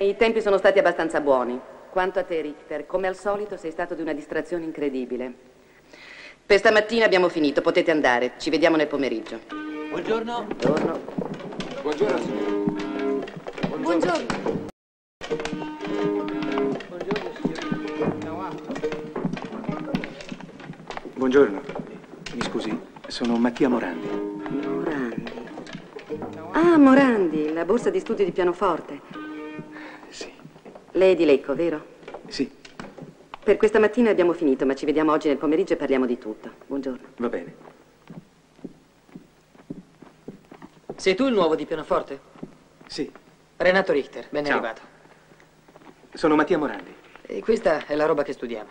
i tempi sono stati abbastanza buoni. Quanto a te, Richter, come al solito sei stato di una distrazione incredibile. Per stamattina abbiamo finito, potete andare. Ci vediamo nel pomeriggio. Buongiorno. Buongiorno. Buongiorno, signore. Buongiorno. Buongiorno, signore. Buongiorno. Mi scusi, sono Mattia Morandi. Morandi. Ah, Morandi, la borsa di studio di pianoforte. Sì. Lei è di Lecco, vero? Sì, Per questa mattina abbiamo finito, ma ci vediamo oggi nel pomeriggio e parliamo di tutto. Buongiorno. va bene. Sei tu il nuovo di pianoforte? Sì, Renato Richter, ben Ciao. arrivato. sono Mattia Morandi. E questa è la roba che studiamo.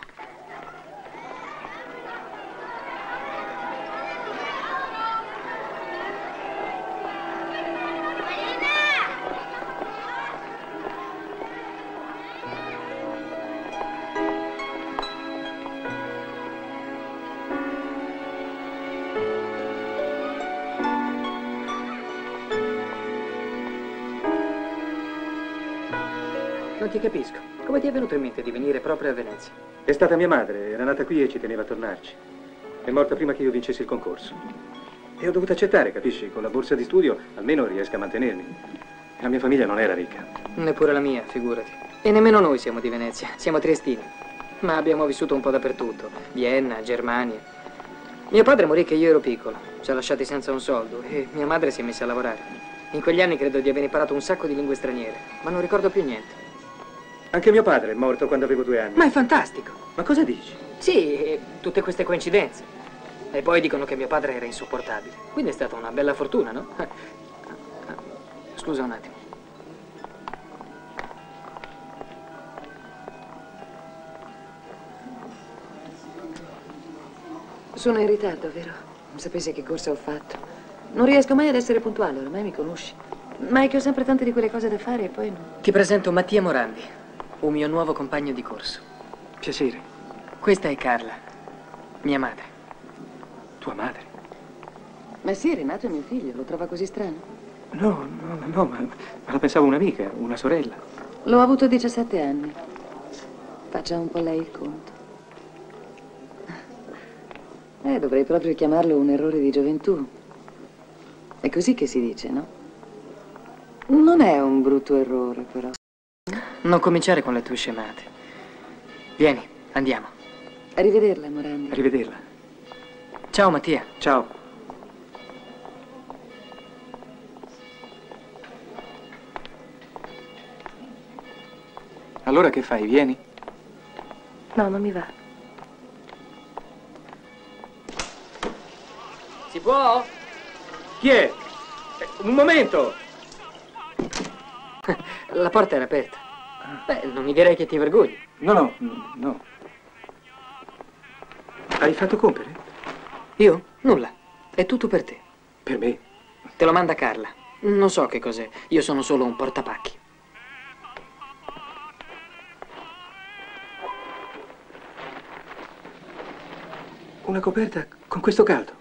Non ti capisco. Come ti è venuto in mente di venire proprio a Venezia? È stata mia madre, era nata qui e ci teneva a tornarci. È morta prima che io vincessi il concorso. E ho dovuto accettare, capisci? Con la borsa di studio almeno riesco a mantenermi. La mia famiglia non era ricca. Neppure la mia, figurati. E nemmeno noi siamo di Venezia, siamo triestini. Ma abbiamo vissuto un po' dappertutto. Vienna, Germania. Mio padre morì che io ero piccolo. Ci ha lasciati senza un soldo e mia madre si è messa a lavorare. In quegli anni credo di aver imparato un sacco di lingue straniere, ma non ricordo più niente. Anche mio padre è morto quando avevo 2 anni. Ma è fantastico. Ma cosa dici? Sì, tutte queste coincidenze. E poi dicono che mio padre era insopportabile. Quindi è stata una bella fortuna, no? Scusa un attimo. Sono in ritardo, vero? Non sapessi che corsa ho fatto. Non riesco mai ad essere puntuale, ormai mi conosci. Ma è che ho sempre tante di quelle cose da fare e poi no. Ti presento Mattia Morandi, un mio nuovo compagno di corso. Piacere. Questa è Carla, mia madre. Tua madre? Ma sì, Renato è mio figlio, lo trova così strano? No, ma la pensavo un'amica, una sorella. L'ho avuto a 17 anni. Faccia un po' lei il conto. Dovrei proprio chiamarlo un errore di gioventù. È così che si dice, no? Non è un brutto errore, però. Non cominciare con le tue scemate. Vieni, andiamo. Arrivederla, Morandi. Arrivederla. Ciao Mattia. Ciao. Allora che fai? Vieni? No, non mi va. Si può? Chi è? Un momento! La porta era aperta. Beh, non mi direi che ti vergogni. No. Hai fatto compere? Io? Nulla. È tutto per te. Per me? Te lo manda Carla. Non so che cos'è. Io sono solo un portapacchi. Una coperta con questo caldo?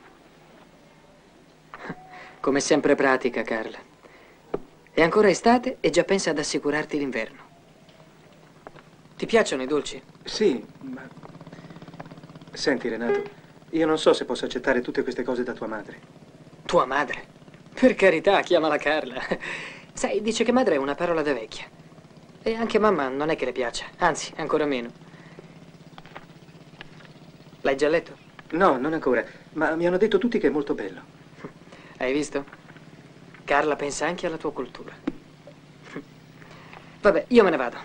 Come sempre pratica, Carla. È ancora estate e già pensa ad assicurarti l'inverno. Ti piacciono i dolci? Sì, ma... Senti, Renato, io non so se posso accettare tutte queste cose da tua madre. Tua madre? Per carità, chiamala Carla. Sai, dice che madre è una parola da vecchia. E anche mamma non è che le piaccia, anzi, ancora meno. L'hai già letto? No, non ancora, ma mi hanno detto tutti che è molto bello. Hai visto? Carla pensa anche alla tua cultura. Vabbè, io me ne vado.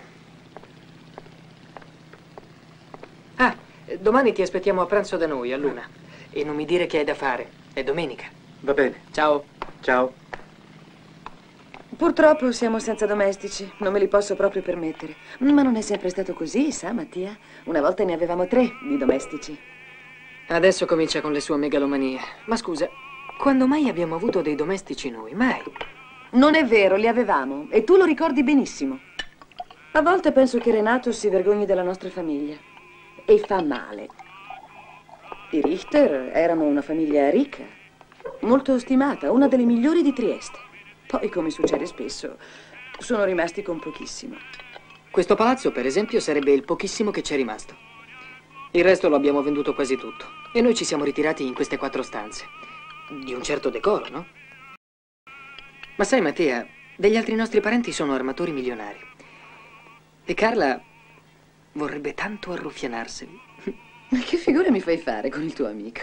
Ah, domani ti aspettiamo a pranzo da noi, all'1. E non mi dire che hai da fare. È domenica. Va bene. Ciao. Ciao. Purtroppo siamo senza domestici, non me li posso proprio permettere. Ma non è sempre stato così, sa, Mattia? Una volta ne avevamo 3 di domestici. Adesso comincia con le sue megalomanie. Ma scusa, quando mai abbiamo avuto dei domestici noi? Mai. Non è vero, li avevamo, e tu lo ricordi benissimo. A volte penso che Renato si vergogni della nostra famiglia. E fa male. I Richter erano una famiglia ricca, molto stimata, una delle migliori di Trieste. Poi, come succede spesso, sono rimasti con pochissimo. Questo palazzo, per esempio, sarebbe il pochissimo che c'è rimasto. Il resto lo abbiamo venduto quasi tutto. E noi ci siamo ritirati in queste 4 stanze. Di un certo decoro, no? Ma sai, Mattea, degli altri nostri parenti sono armatori milionari. E Carla vorrebbe tanto arruffianarseli. Ma che figura mi fai fare con il tuo amico?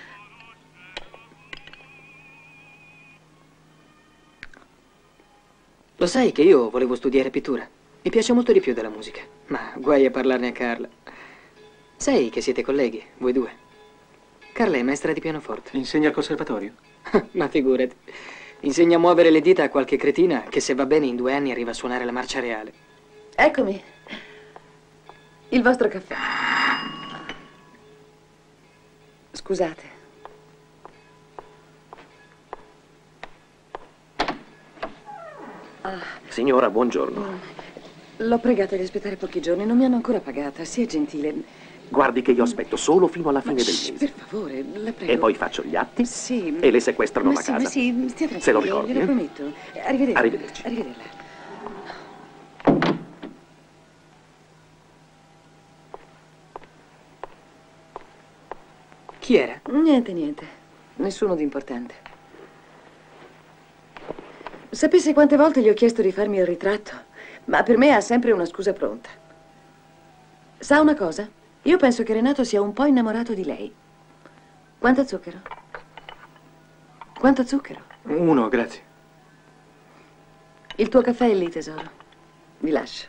Lo sai che io volevo studiare pittura? Mi piace molto di più della musica. Ma guai a parlarne a Carla. Sai che siete colleghi, voi due. Carla è maestra di pianoforte. Insegna al conservatorio? Ma figurati. Insegna a muovere le dita a qualche cretina che, se va bene, in 2 anni arriva a suonare la marcia reale. Eccomi. Il vostro caffè. Scusate. Signora, buongiorno. L'ho pregata di aspettare pochi giorni, non mi hanno ancora pagata. Sia gentile. Guardi che io aspetto solo fino alla fine del Shh, mese. per favore, la prego. E poi faccio gli atti Sì. e le sequestrano Ma la sì, casa. ma sì, stia tranquillo. Se lo ricordi, Glielo eh? prometto. Arrivederci. Arrivederci. Arrivederla. Chi era? Niente. Nessuno di importante. Sapesse quante volte gli ho chiesto di farmi il ritratto, ma per me ha sempre una scusa pronta. Sa una cosa? Io penso che Renato sia un po' innamorato di lei. Quanto zucchero? Quanto zucchero? 1, grazie. Il tuo caffè è lì, tesoro. Vi lascio.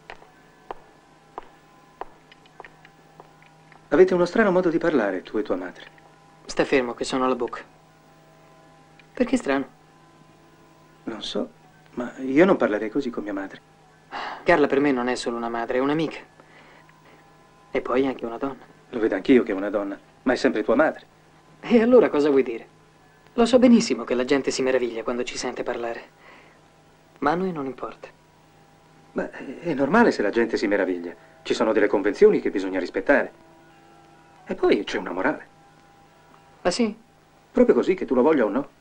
Avete uno strano modo di parlare, tu e tua madre. Sta fermo, che sono alla bocca. Perché strano? Non so, ma io non parlerei così con mia madre. Carla per me non è solo una madre, è un'amica. E poi anche una donna. Lo vedo anch'io che è una donna, ma è sempre tua madre. E allora cosa vuoi dire? Lo so benissimo che la gente si meraviglia quando ci sente parlare. Ma a noi non importa. Ma è normale se la gente si meraviglia. Ci sono delle convenzioni che bisogna rispettare. E poi c'è una morale. Ah sì? Proprio così, che tu lo voglia o no.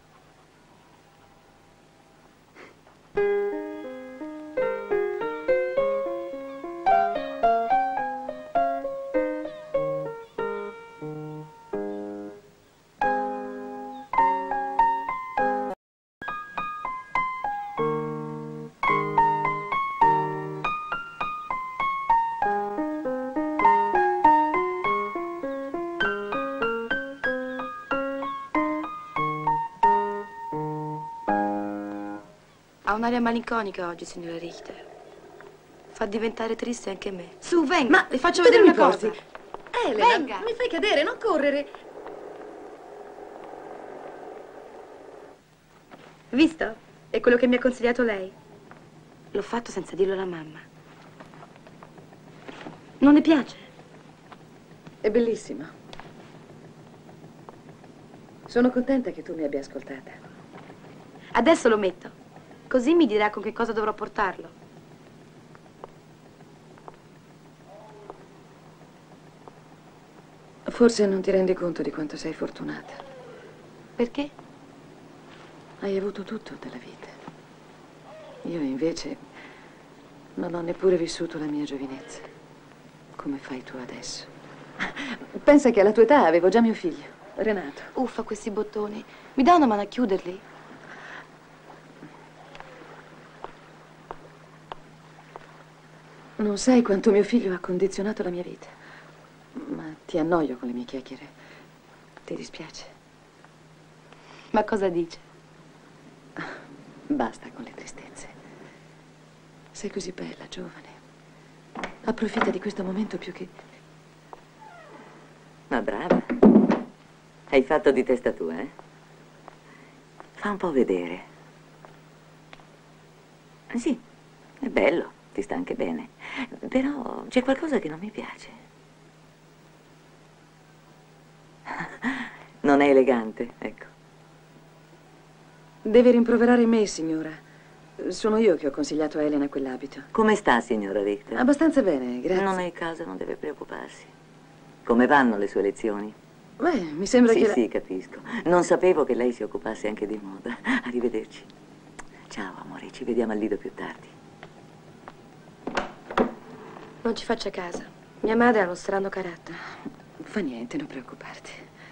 Ha un'aria malinconica oggi, signora Richter. Fa diventare triste anche me. Su, venga, le faccio dove vedere mi una porti? cosa. Elena, Venga. mi fai cadere, non correre. Visto? È quello che mi ha consigliato lei. L'ho fatto senza dirlo alla mamma. Non le piace? È bellissimo. Sono contenta che tu mi abbia ascoltata. Adesso lo metto. Così mi dirà con che cosa dovrò portarlo. Forse non ti rendi conto di quanto sei fortunata. Perché? Hai avuto tutto dalla vita. Io invece non ho neppure vissuto la mia giovinezza, come fai tu adesso. Pensa che alla tua età avevo già mio figlio, Renato. Uffa, questi bottoni. Mi dà una mano a chiuderli? Non sai quanto mio figlio ha condizionato la mia vita. Ma ti annoio con le mie chiacchiere. Ti dispiace? Ma cosa dice? Basta con le tristezze. Sei così bella, giovane. Approfitta di questo momento più che... Ma brava. Hai fatto di testa tua, eh? Fa un po' vedere. Sì, è bello, ti sta anche bene. Però c'è qualcosa che non mi piace. Non è elegante, ecco. Deve rimproverare me, signora. Sono io che ho consigliato a Elena quell'abito. Come sta, signora Richter? Abbastanza bene, grazie. Non è il caso, non deve preoccuparsi. Come vanno le sue lezioni? Beh, mi sembra Sì, che... sì, capisco. Non sapevo che lei si occupasse anche di moda. Arrivederci. Ciao. Ciao, amore, ci vediamo al lido più tardi. Non ci faccia caso. Mia madre ha uno strano carattere. Fa niente, non preoccuparti.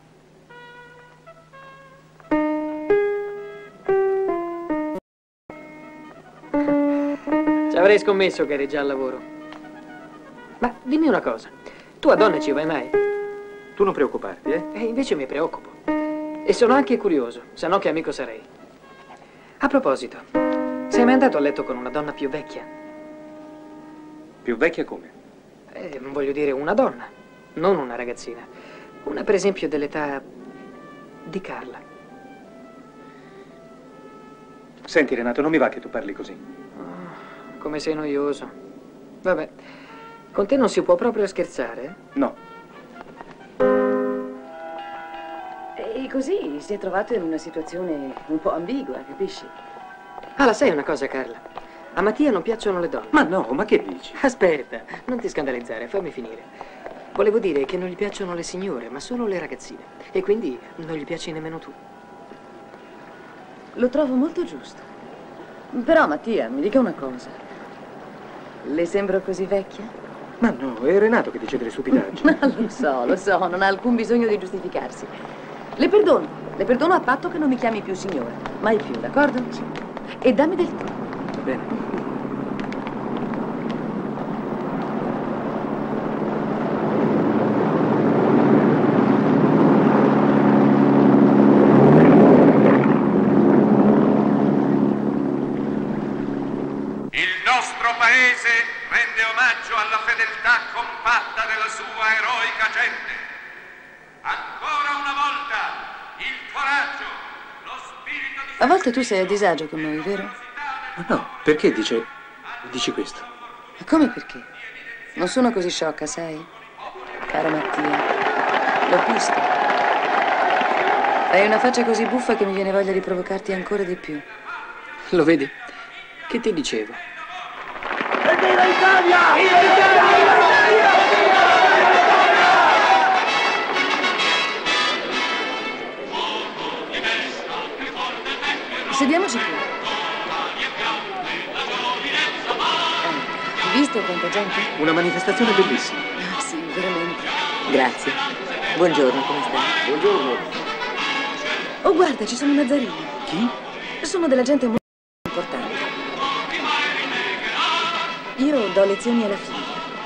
Ci avrei scommesso che eri già al lavoro. Ma dimmi una cosa. Tu a donne ci vai mai? Tu non preoccuparti, eh? E invece mi preoccupo. E sono anche curioso, se no che amico sarei. A proposito, sei mai andato a letto con una donna più vecchia? Più vecchia come? Voglio dire una donna, non una ragazzina. Una per esempio dell'età di Carla. Senti, Renato, non mi va che tu parli così. Oh, come sei noioso. Vabbè, con te non si può proprio scherzare, eh? No. E così si è trovato in una situazione un po' ambigua, capisci? Ah, la sai una cosa, Carla? A Mattia non piacciono le donne. Ma no, ma che dici? Aspetta, non ti scandalizzare, fammi finire. Volevo dire che non gli piacciono le signore, ma solo le ragazzine. E quindi non gli piaci nemmeno tu. Lo trovo molto giusto. Però, Mattia, mi dica una cosa. Le sembro così vecchia? Ma no, è Renato che dice delle stupidaggini. Lo so, non ha alcun bisogno di giustificarsi. Le perdono a patto che non mi chiami più signora. Mai più, d'accordo? Sì. E dammi del tè. Va bene. Paese rende omaggio alla fedeltà compatta della sua eroica gente. Ancora una volta il coraggio, lo spirito di... A volte tu sei a disagio con noi, vero? Ma no, perché dici questo? Ma come perché? Non sono così sciocca, sai? Cara Mattia, l'ho visto. Hai una faccia così buffa che mi viene voglia di provocarti ancora di più. Lo vedi? Che ti dicevo? Viva l'Italia! Viva l'Italia! Sediamoci qui. Hai visto quanta gente? Una manifestazione bellissima. Ah, sì, veramente. Grazie. Buongiorno, come stai? Buongiorno. Oh, guarda, ci sono i Nazzarini. Chi? Sono della gente molto importante. Io do lezioni alla figlia.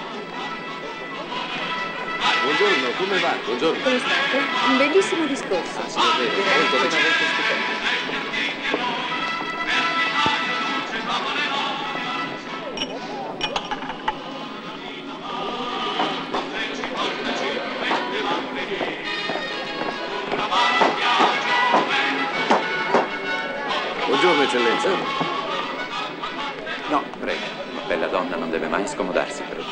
Buongiorno, come va? Buongiorno. Come state? Un bellissimo discorso. Sì, è vero, molto veramente stupendo. Buongiorno, eccellenza. No, prego. Una bella donna non deve mai scomodarsi, prego.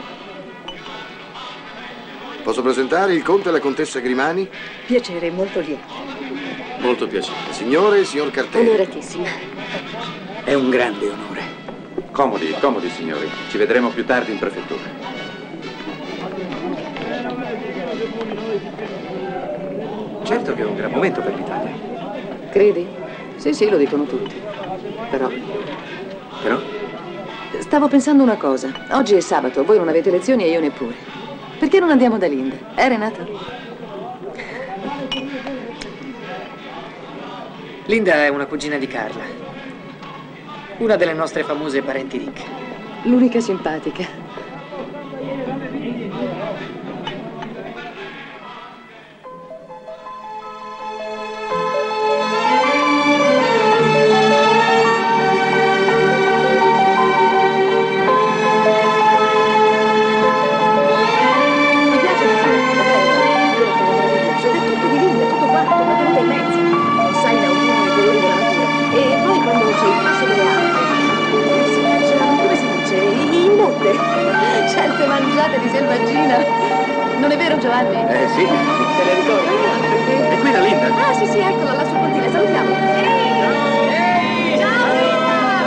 Posso presentare il conte e la contessa Grimani? Piacere, molto lieto. Molto piacere. Signore e signor Cartelli. Onoratissima. È un grande onore. Comodi, comodi, signori. Ci vedremo più tardi in prefettura. Certo che è un gran momento per l'Italia. Credi? Sì, lo dicono tutti. Però... Stavo pensando una cosa. Oggi è sabato, voi non avete lezioni e io neppure. Perché non andiamo da Linda? Renato? Linda è una cugina di Carla. Una delle nostre famose parenti ricche. L'unica simpatica. Certe mangiate di selvaggina. Non è vero, Giovanni? Sì. Te le ricordi? È qui la Linda. Ah, sì, eccola, là sul pontile. Salutiamo. Ehi! Ciao, Linda!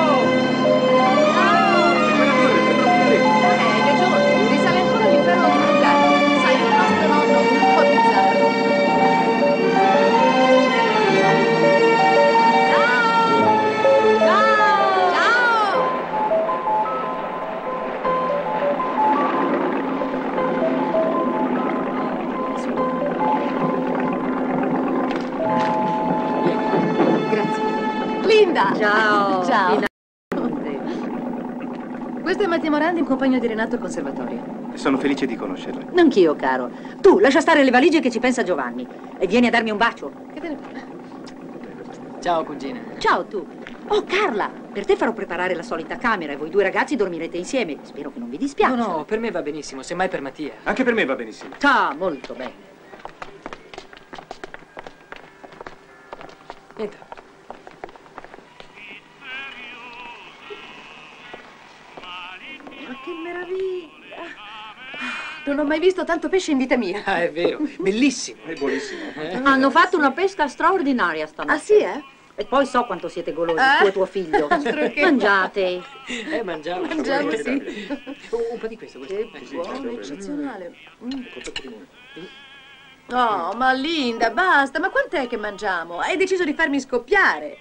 Che giovane. Risale ancora all'inferno occidentale. Sai, il nostro nonno un po' bizzarro. Ciao! Linda! Ciao! Ciao! Questo è Mattia Morandi, un compagno di Renato al conservatorio. Sono felice di conoscerla. Anch'io, caro. Tu, lascia stare le valigie che ci pensa Giovanni. E vieni a darmi un bacio. Che te ne... Ciao, cugina. Ciao, tu. Oh, Carla, per te farò preparare la solita camera e voi due ragazzi dormirete insieme. Spero che non vi dispiaccia. No, no, per me va benissimo, semmai per Mattia. Anche per me va benissimo. Ah, molto bene. Entra. Ma che meraviglia! Non ho mai visto tanto pesce in vita mia. Ah, è vero, bellissimo. È buonissimo. Hanno fatto una pesca straordinaria stanotte. Ah, sì, eh? E poi so quanto siete golosi, tu e tuo figlio. Altro che... Mangiate. Mangiamo. Mangiamo, sì. Un po' di questo. Che buono, eccezionale. Oh, ma Linda, basta. Ma quant'è che mangiamo? Hai deciso di farmi scoppiare.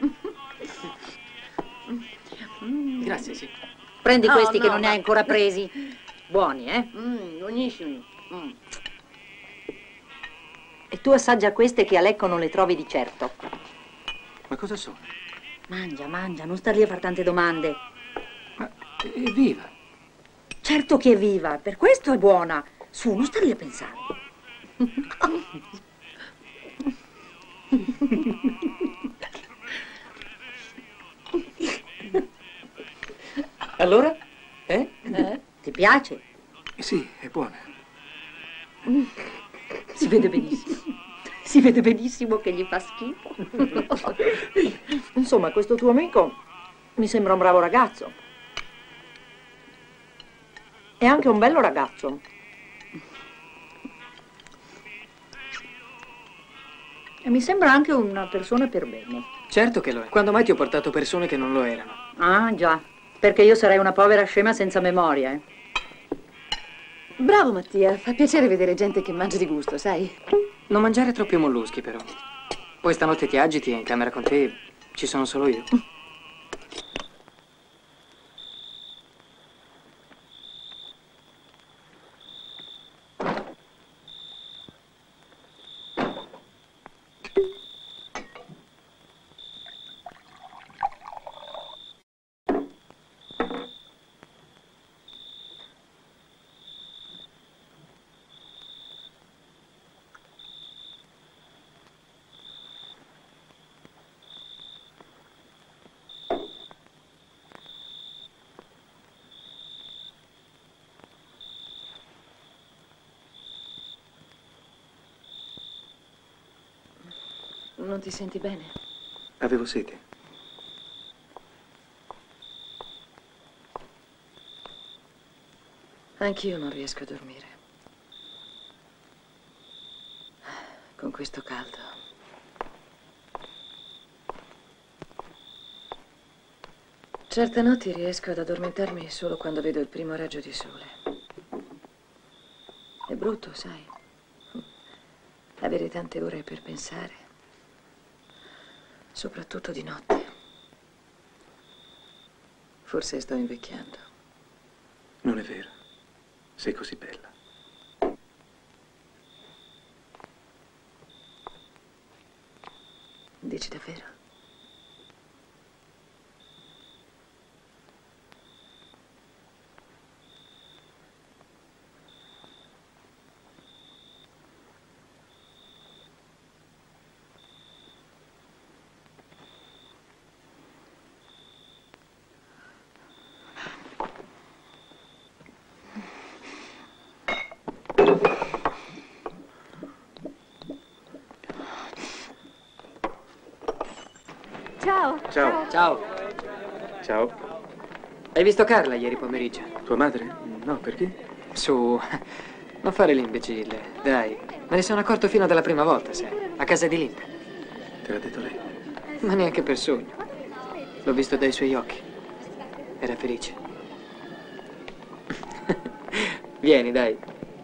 Grazie, sì. Prendi No, questi che no, non ne hai ancora presi. Buoni, eh? Buonissimi. E tu assaggia queste che a Lecco non le trovi di certo. Ma cosa sono? Mangia, mangia, non star lì a far tante domande. Ma è viva. Certo che è viva, per questo è buona. Su, non star lì a pensare. Allora? Ti piace? Sì, è buona. Si vede benissimo. Si vede benissimo che gli fa schifo. Insomma, questo tuo amico mi sembra un bravo ragazzo. È anche un bello ragazzo. E mi sembra anche una persona per bene. Certo che lo è. Quando mai ti ho portato persone che non lo erano? Ah, già. Perché io sarei una povera scema senza memoria, eh. Bravo, Mattia. Fa piacere vedere gente che mangia di gusto, sai? Non mangiare troppi molluschi, però. Poi stanotte ti agiti e in camera con te ci sono solo io. Non ti senti bene? Avevo sete. Anch'io non riesco a dormire. Con questo caldo. Certe notti riesco ad addormentarmi solo quando vedo il primo raggio di sole. È brutto, sai? Avere tante ore per pensare. Soprattutto di notte. Forse sto invecchiando. Non è vero. Sei così bella. Dici davvero? Ciao. Ciao. Ciao. Ciao. Hai visto Carla ieri pomeriggio? Tua madre? No, perché? Su, non fare l'imbecille, dai. Me ne sono accorto fino dalla prima volta, sai, a casa di Linda. Te l'ha detto lei? Ma neanche per sogno. L'ho visto dai suoi occhi. Era felice. Vieni, dai.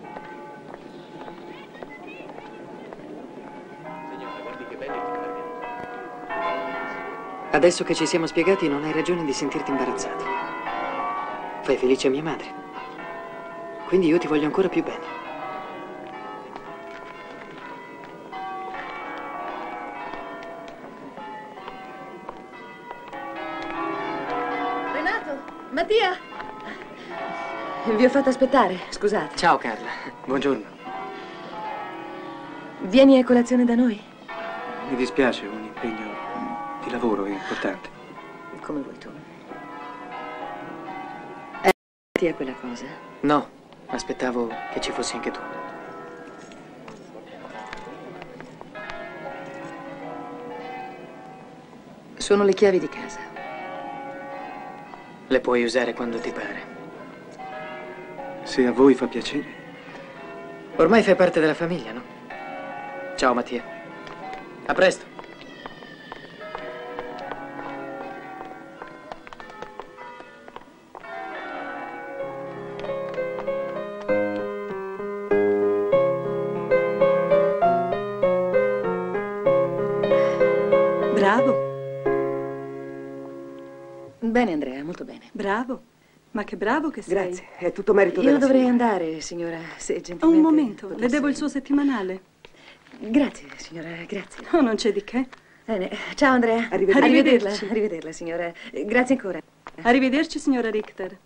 Adesso che ci siamo spiegati, non hai ragione di sentirti imbarazzato. Fai felice mia madre. Quindi io ti voglio ancora più bene. Mattia! Vi ho fatto aspettare, scusate. Ciao Carla. Buongiorno. Vieni a colazione da noi? Mi dispiace, un impegno di lavoro importante. Come vuoi tu. Ti è quella cosa? No, aspettavo che ci fossi anche tu. Sono le chiavi di casa. Le puoi usare quando ti pare. Se a voi fa piacere. Ormai fai parte della famiglia, no? Ciao Mattia. A presto. Bravo. Bene, Andrea, molto bene. Bravo. Ma che bravo che sei. Grazie, è tutto merito Io della dovrei signora. andare, signora, se gentilmente... Un momento, le potesse- devo il suo settimanale. Grazie, signora, grazie. Oh, non c'è di che. Bene. Ciao, Andrea. Arrivederci. Arrivederla, signora. Grazie ancora. Arrivederci, signora Richter.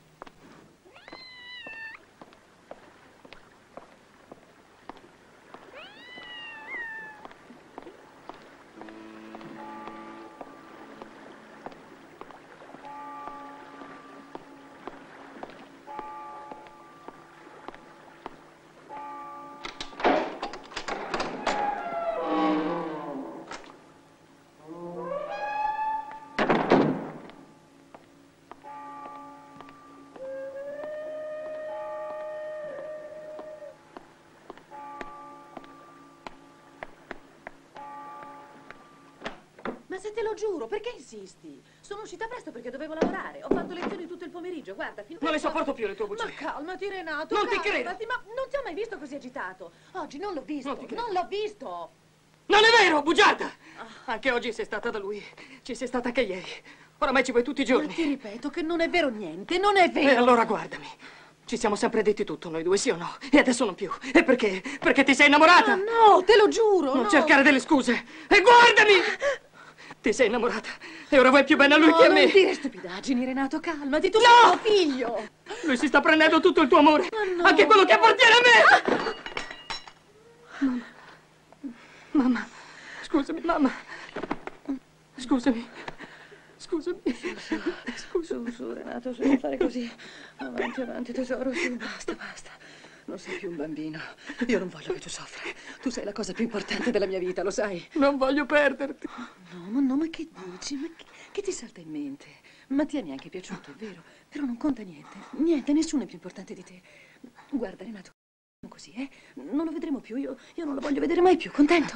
Ma se te lo giuro, perché insisti? Sono uscita presto perché dovevo lavorare. Ho fatto lezioni tutto il pomeriggio, guarda, fino Non le sopporto più le tue bugie. Ma calmati, Renato. Non ti calmati, ma non ti ho mai visto così agitato. Oggi non l'ho visto. Non l'ho visto. Non è vero, bugiarda! Anche oggi sei stata da lui. Ci sei stata anche ieri. Oramai ci vuoi tutti i giorni. Ma ti ripeto che non è vero niente, non è vero. E allora guardami. Ci siamo sempre detti tutto, noi due, sì o no? E adesso non più. E perché? Perché ti sei innamorata? No, te lo giuro. Non no. cercare delle scuse. E guardami! Ti sei innamorata. E ora vuoi più bene a lui che a me. Non dire stupidaggini, Renato, calmati. Tu sei mio figlio. Lui si sta prendendo tutto il tuo amore. no. Anche quello che appartiene a me. Mamma. Scusami, mamma. Scusami. Scusami. Su, Renato, su, non fare così. Avanti, tesoro, su, basta. Non sei più un bambino. Io non voglio che tu soffra. Tu sei la cosa più importante della mia vita, lo sai? Non voglio perderti. No, ma che dici? Ma che ti salta in mente? Mattia mi è anche piaciuto, è vero. Però non conta niente. Niente, nessuno è più importante di te. Guarda, Renato, così, non lo vedremo più. Io non lo voglio vedere mai più, contento?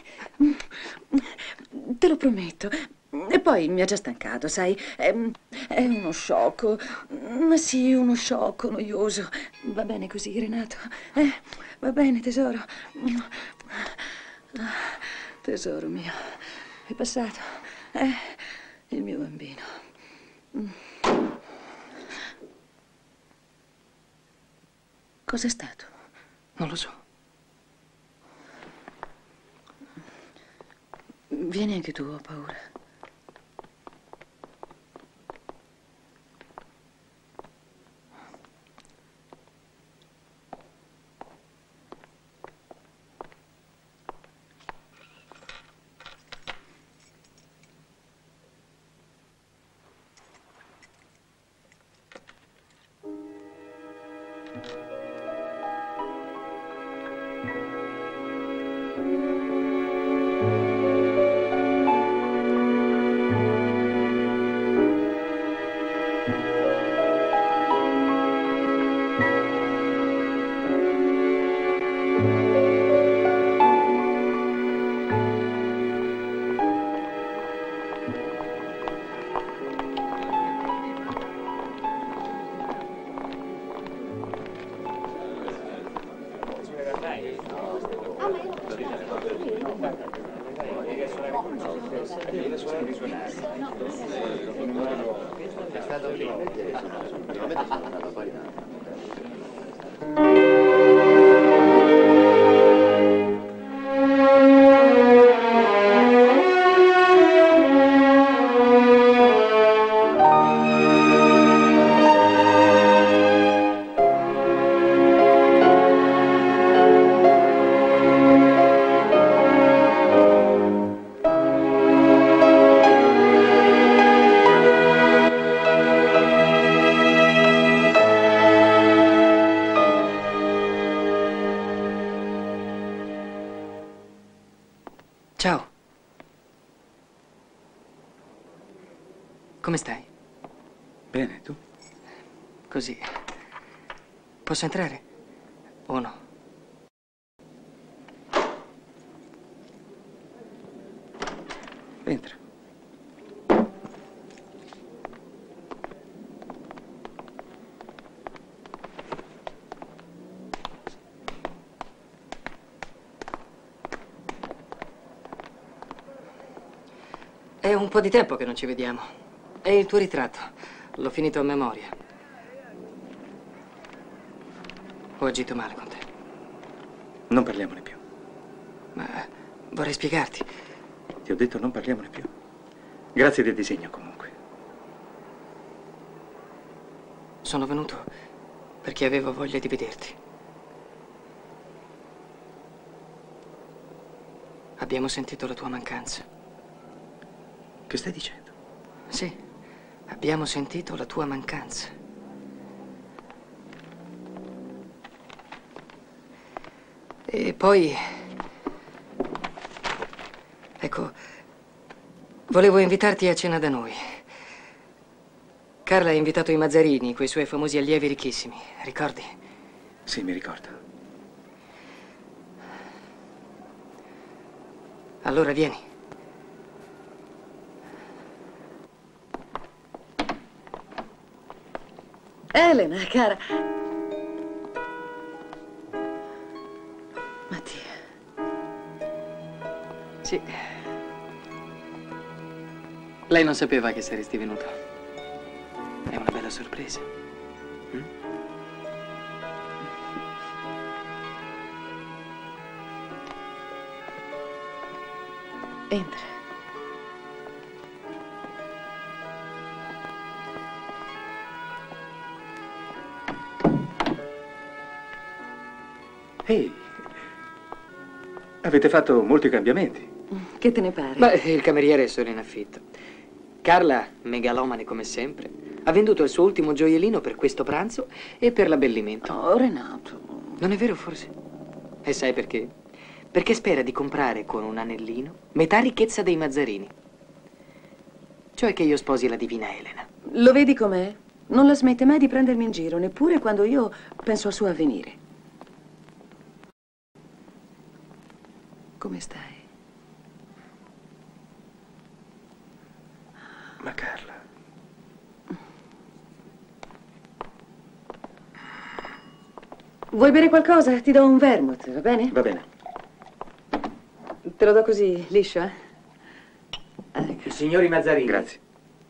Te lo prometto. E poi mi ha già stancato, sai? È uno sciocco. Ma sì, uno sciocco noioso. Va bene così, Renato? Va bene, tesoro. Tesoro mio, è passato. Il mio bambino. Cos'è stato? Non lo so. Vieni anche tu, ho paura. Ciao. Come stai? Bene, tu? Così. Posso entrare? O no? Entra. È un po' di tempo che non ci vediamo. È il tuo ritratto. L'ho finito a memoria. Ho agito male con te. Non parliamone più. Ma vorrei spiegarti. Ti ho detto non parliamone più. Grazie del disegno, comunque. Sono venuto perché avevo voglia di vederti. Abbiamo sentito la tua mancanza. Che stai dicendo? Sì, abbiamo sentito la tua mancanza. E poi... Ecco, volevo invitarti a cena da noi. Carla ha invitato i Mazzarini, quei suoi famosi allievi ricchissimi, ricordi? Sì, mi ricordo. Allora vieni. Elena, cara. Mattia. Sì. Lei non sapeva che saresti venuto. È una bella sorpresa. Entra. Ehi, avete fatto molti cambiamenti. Che te ne pare? Beh, il cameriere è solo in affitto. Carla, megalomane come sempre, ha venduto il suo ultimo gioiellino per questo pranzo e per l'abbellimento. Oh, Renato. Non è vero, forse? E sai perché? Perché spera di comprare con un anellino metà ricchezza dei Mazzarini. Cioè che io sposi la divina Elena. Lo vedi com'è? Non la smette mai di prendermi in giro, neppure quando io penso al suo avvenire. Come stai? Ma Carla... Vuoi bere qualcosa? Ti do un vermouth, va bene? Va bene. Te lo do così, liscio, eh? I signori Mazzarini. Grazie.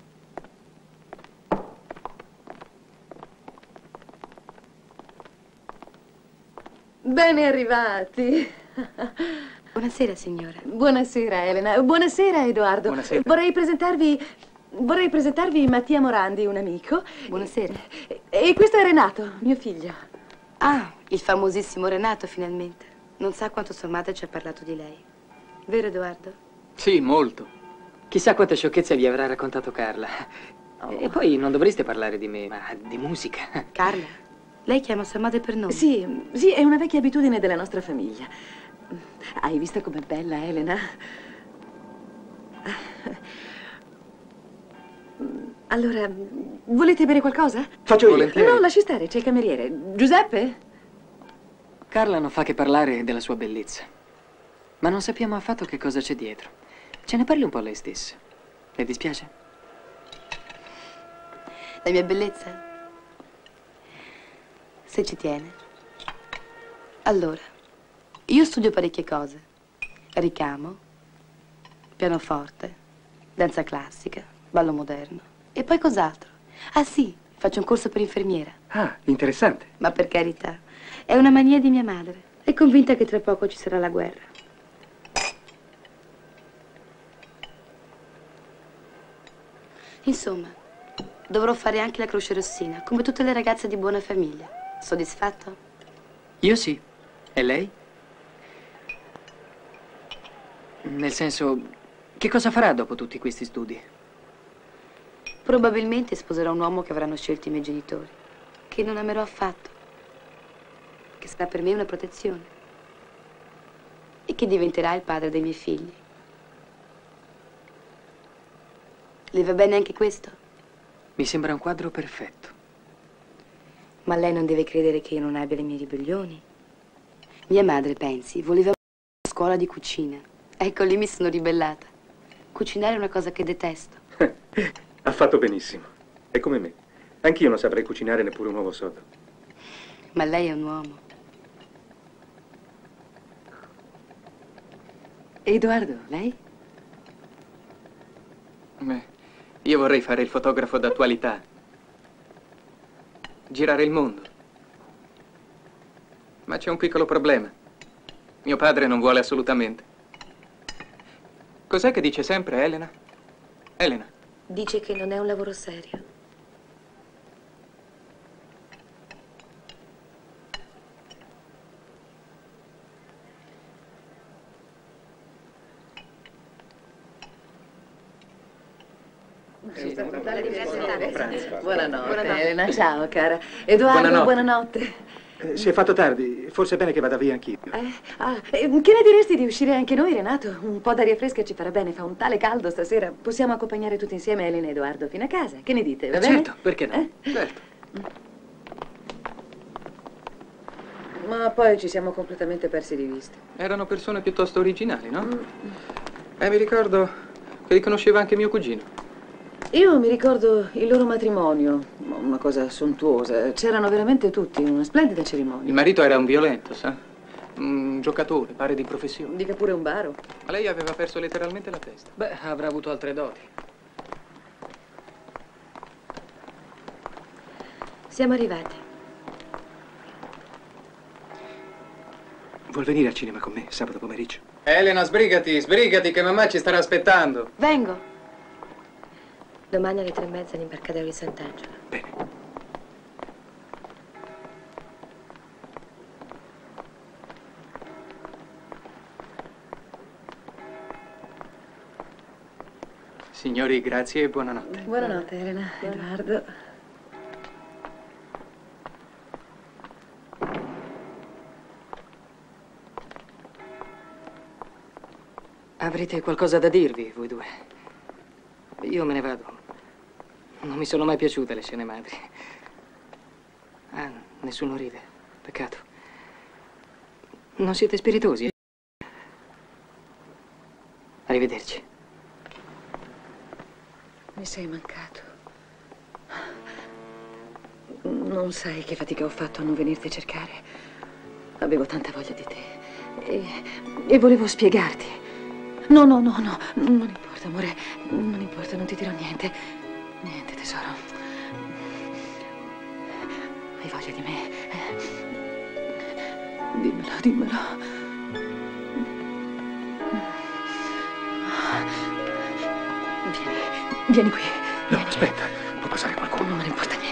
Ben arrivati. Buonasera, signora. Buonasera, Elena. Buonasera, Edoardo. Buonasera. Vorrei presentarvi Mattia Morandi, un amico. Buonasera. E questo è Renato, mio figlio. Ah, il famosissimo Renato, finalmente. Non sa quanto sua madre ci ha parlato di lei. Vero, Edoardo? Sì, molto. Chissà quante sciocchezze vi avrà raccontato Carla. E poi non dovreste parlare di me, ma di musica. Carla, lei chiama sua madre per nome? Sì, sì, è una vecchia abitudine della nostra famiglia. Hai visto com'è bella, Elena? Allora, volete bere qualcosa? Faccio io. Volentieri. No, lasci stare, c'è il cameriere. Giuseppe? Carla non fa che parlare della sua bellezza. Ma non sappiamo affatto che cosa c'è dietro. Ce ne parli un po' lei stessa. Le dispiace? La mia bellezza? Se ci tiene. Allora, io studio parecchie cose. Ricamo, pianoforte, danza classica, ballo moderno. E poi cos'altro? Ah sì, faccio un corso per infermiera. Ah, interessante. Ma per carità, è una mania di mia madre. È convinta che tra poco ci sarà la guerra. Insomma, dovrò fare anche la Croce Rossina, come tutte le ragazze di buona famiglia. Soddisfatto? Io sì. E lei? Nel senso, che cosa farà dopo tutti questi studi? Probabilmente sposerò un uomo che avranno scelto i miei genitori, che non amerò affatto, che sarà per me una protezione e che diventerà il padre dei miei figli. Le va bene anche questo? Mi sembra un quadro perfetto. Ma lei non deve credere che io non abbia le mie ribellioni. Mia madre, pensi, voleva una scuola di cucina. Ecco, lì mi sono ribellata. Cucinare è una cosa che detesto. Ha fatto benissimo. È come me. Anch'io non saprei cucinare neppure un uovo sodo. Ma lei è un uomo. Edoardo, lei? Beh, io vorrei fare il fotografo d'attualità. Girare il mondo. Ma c'è un piccolo problema. Mio padre non vuole assolutamente. Cos'è che dice sempre Elena? Elena? Dice che non è un lavoro serio. Buonanotte, Elena. Ciao, cara. Edoardo, buonanotte. Si è fatto tardi. Forse è bene che vada via anch'io. Che ne diresti di uscire anche noi, Renato? Un po' d'aria fresca ci farà bene. Fa un tale caldo stasera. Possiamo accompagnare tutti insieme Elena e Edoardo fino a casa. Che ne dite? Va bene? Certo, perché no? Certo. Ma poi ci siamo completamente persi di vista. Erano persone piuttosto originali, no? Mi ricordo che li conosceva anche mio cugino. Io mi ricordo il loro matrimonio, una cosa sontuosa. C'erano veramente tutti, una splendida cerimonia. Il marito era un violento, sa? Un giocatore, pare di professione. Dica pure un baro. Ma lei aveva perso letteralmente la testa. Beh, avrà avuto altre doti. Siamo arrivati. Vuol venire al cinema con me sabato pomeriggio? Elena, sbrigati, che mamma ci starà aspettando. Vengo. Domani alle 3:30 all'imbarcadero di Sant'Angelo. Bene. Signori, grazie e buonanotte. Buonanotte, Elena. Edoardo. Avrete qualcosa da dirvi, voi due? Io me ne vado. Non mi sono mai piaciute le scene madri. Ah, nessuno ride. Peccato. Non siete spiritosi? Arrivederci. Mi sei mancato. Non sai che fatica ho fatto a non venirti a cercare. Avevo tanta voglia di te. E volevo spiegarti. No, non importa, amore. Non importa, non ti dirò niente. Niente, tesoro. Hai voglia di me? Dimmelo. Vieni qui. No, aspetta. Può passare qualcuno. Non me ne importa niente.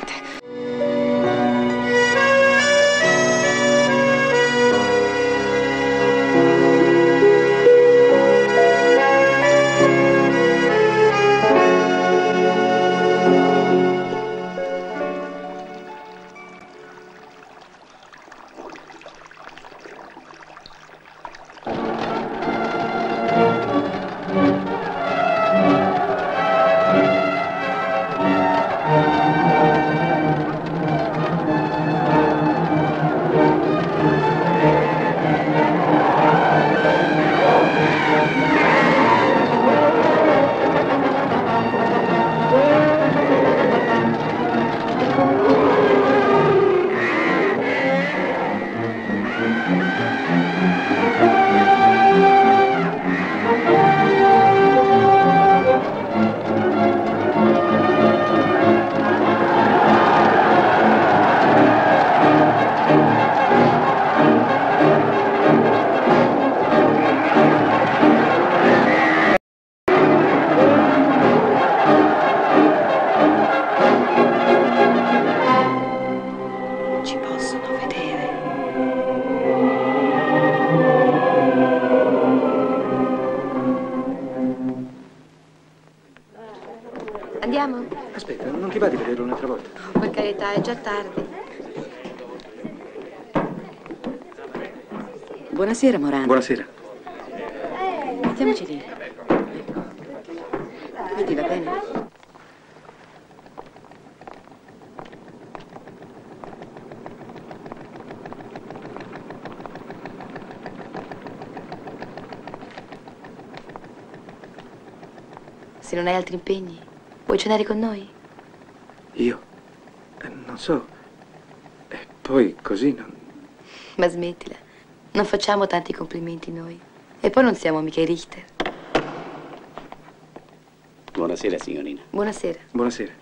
Andiamo? Aspetta, non ti va di vederlo un'altra volta? Oh, per carità, è già tardi. Buonasera, Morano. Buonasera. Mettiamoci lì. Vedi, va bene? Se non hai altri impegni, vuoi cenare con noi? Io? Non so. E poi così non... Ma smettila. Non facciamo tanti complimenti noi. E poi non siamo mica i Richter. Buonasera, signorina. Buonasera. Buonasera.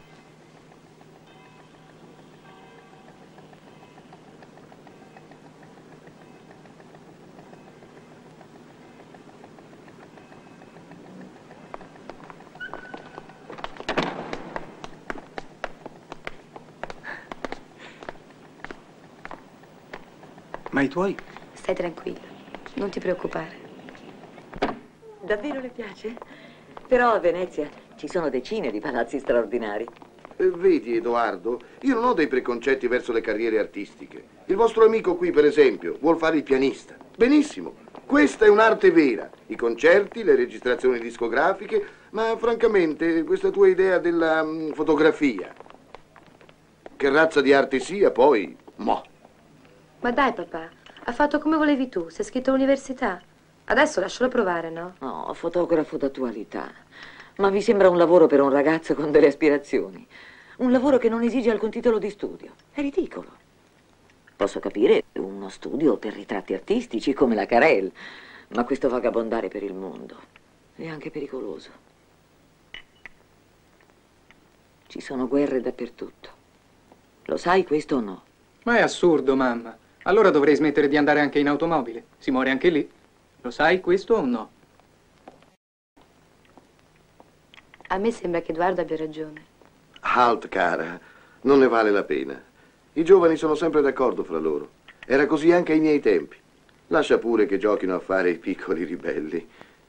Ma i tuoi? Stai tranquillo. Non ti preoccupare. Davvero le piace? Però a Venezia ci sono decine di palazzi straordinari. Vedi, Edoardo, io non ho dei preconcetti verso le carriere artistiche. Il vostro amico qui, per esempio, vuol fare il pianista. Benissimo. Questa è un'arte vera. I concerti, le registrazioni discografiche, ma francamente questa tua idea della fotografia. Che razza di arte sia, poi, mo. Ma dai, papà, ha fatto come volevi tu. Sei iscritto all'università. Adesso lascialo provare, no? No, fotografo d'attualità. Ma vi sembra un lavoro per un ragazzo con delle aspirazioni? Un lavoro che non esige alcun titolo di studio. È ridicolo. Posso capire uno studio per ritratti artistici come la Carrel, ma questo vagabondare per il mondo è anche pericoloso. Ci sono guerre dappertutto. Lo sai questo o no? Ma è assurdo, mamma. Allora dovrei smettere di andare anche in automobile. Si muore anche lì. Lo sai questo o no? A me sembra che Edoardo abbia ragione. Halt, cara. Non ne vale la pena. I giovani sono sempre d'accordo fra loro. Era così anche ai miei tempi. Lascia pure che giochino a fare i piccoli ribelli.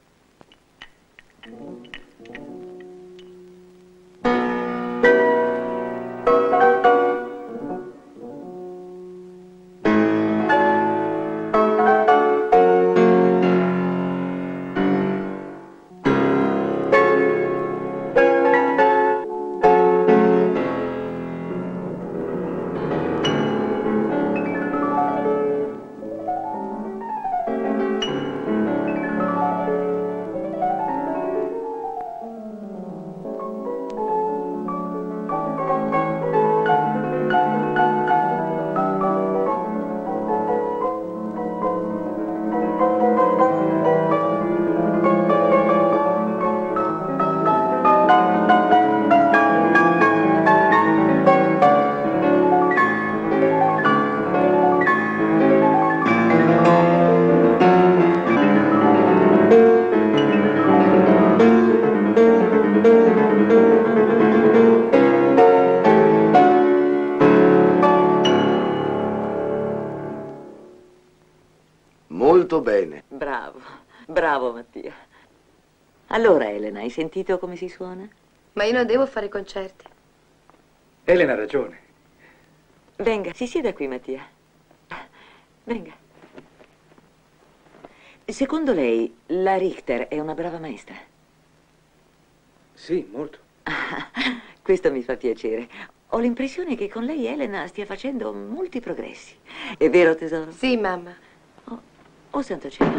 Molto bene. Bravo, bravo Mattia. Allora, Elena, hai sentito come si suona? Ma io non devo fare concerti. Elena ha ragione. Venga, si sieda qui, Mattia. Venga. Secondo lei, la Richter è una brava maestra? Sì, molto. Questo mi fa piacere. Ho l'impressione che con lei Elena stia facendo molti progressi. È vero, tesoro? Sì, mamma. Oh, santo cielo.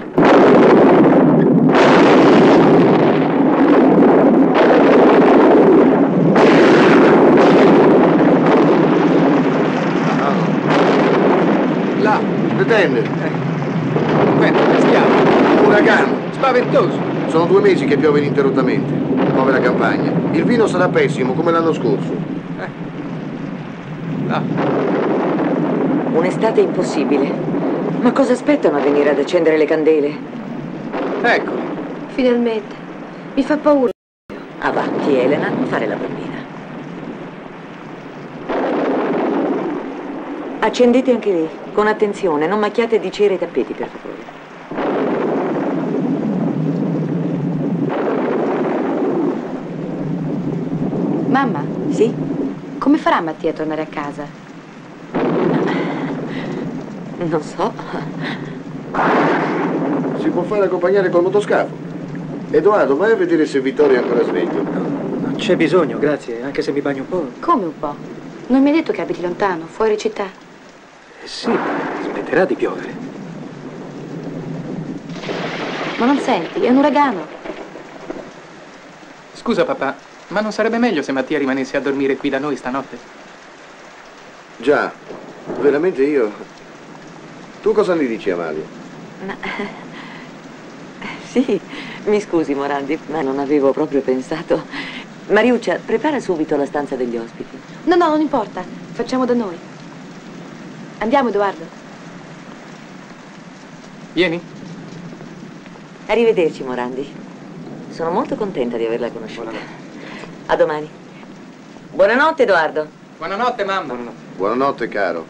Là, detenne. Vento, stiamo. Uragano. Spaventoso. Sono 2 mesi che piove ininterrottamente. Povera campagna. Il vino sarà pessimo, come l'anno scorso. Là. Un'estate impossibile. Ma cosa aspettano a venire ad accendere le candele? Eccoli. Finalmente. Mi fa paura. Avanti, Elena, non fare la bambina. Accendete anche lì, con attenzione, non macchiate di cera i tappeti, per favore. Mamma? Sì? Come farà Mattia a tornare a casa? Non so. Si può fare accompagnare col motoscafo. Edoardo, vai a vedere se Vittorio è ancora sveglio. Non c'è bisogno, grazie, anche se mi bagno un po'. Come un po'? Non mi hai detto che abiti lontano, fuori città? Sì, smetterà di piovere. Ma non senti, è un uragano. Scusa papà, ma non sarebbe meglio se Mattia rimanesse a dormire qui da noi stanotte? Già, veramente io. Tu cosa ne dici, Amalia? Ma... Sì, mi scusi Morandi, ma non avevo proprio pensato. Mariuccia, prepara subito la stanza degli ospiti. No, non importa. Facciamo da noi. Andiamo, Edoardo. Vieni. Arrivederci, Morandi. Sono molto contenta di averla conosciuta. A domani. Buonanotte, Edoardo. Buonanotte, mamma. Buonanotte. Buonanotte, caro.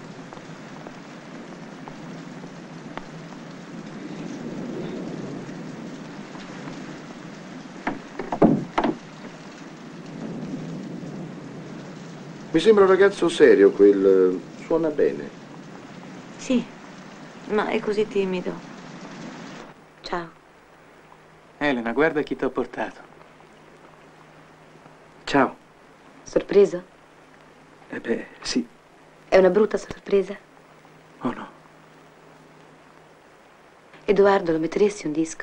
Mi sembra un ragazzo serio, quel... suona bene. Sì, ma è così timido. Ciao. Elena, guarda chi ti ho portato. Ciao. Sorpreso? Beh, sì. È una brutta sorpresa? Oh no. Edoardo, lo metteresti un disco?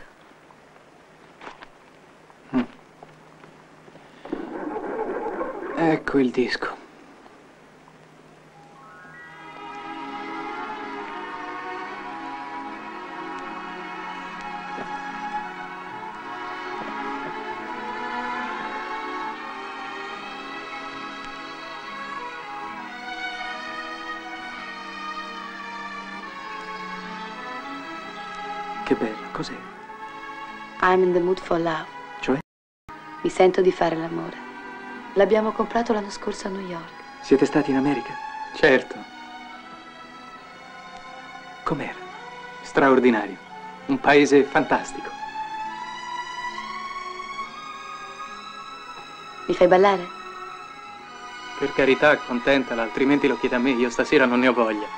Ecco il disco. Che bello, cos'è? I'm in the mood for love. Cioè? Mi sento di fare l'amore. L'abbiamo comprato l'anno scorso a New York. Siete stati in America? Certo. Com'era? Straordinario. Un paese fantastico. Mi fai ballare? Per carità, accontentala, altrimenti lo chiede a me. Io stasera non ne ho voglia.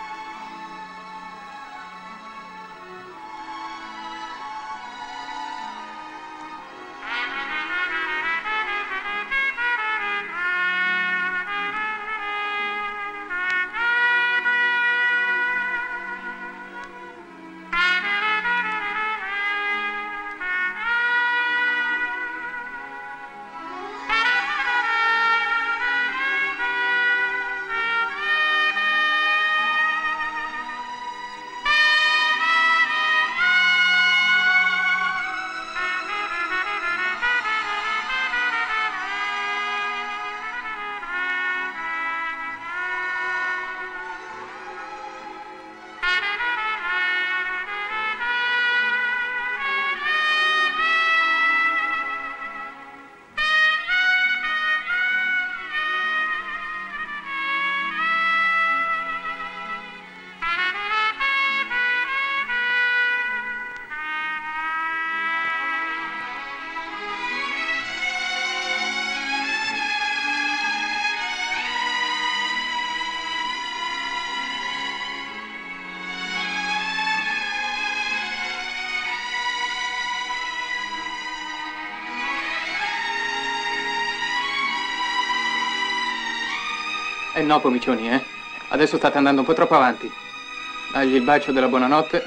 No, pomicioni, Adesso state andando un po' troppo avanti. Dagli il bacio della buonanotte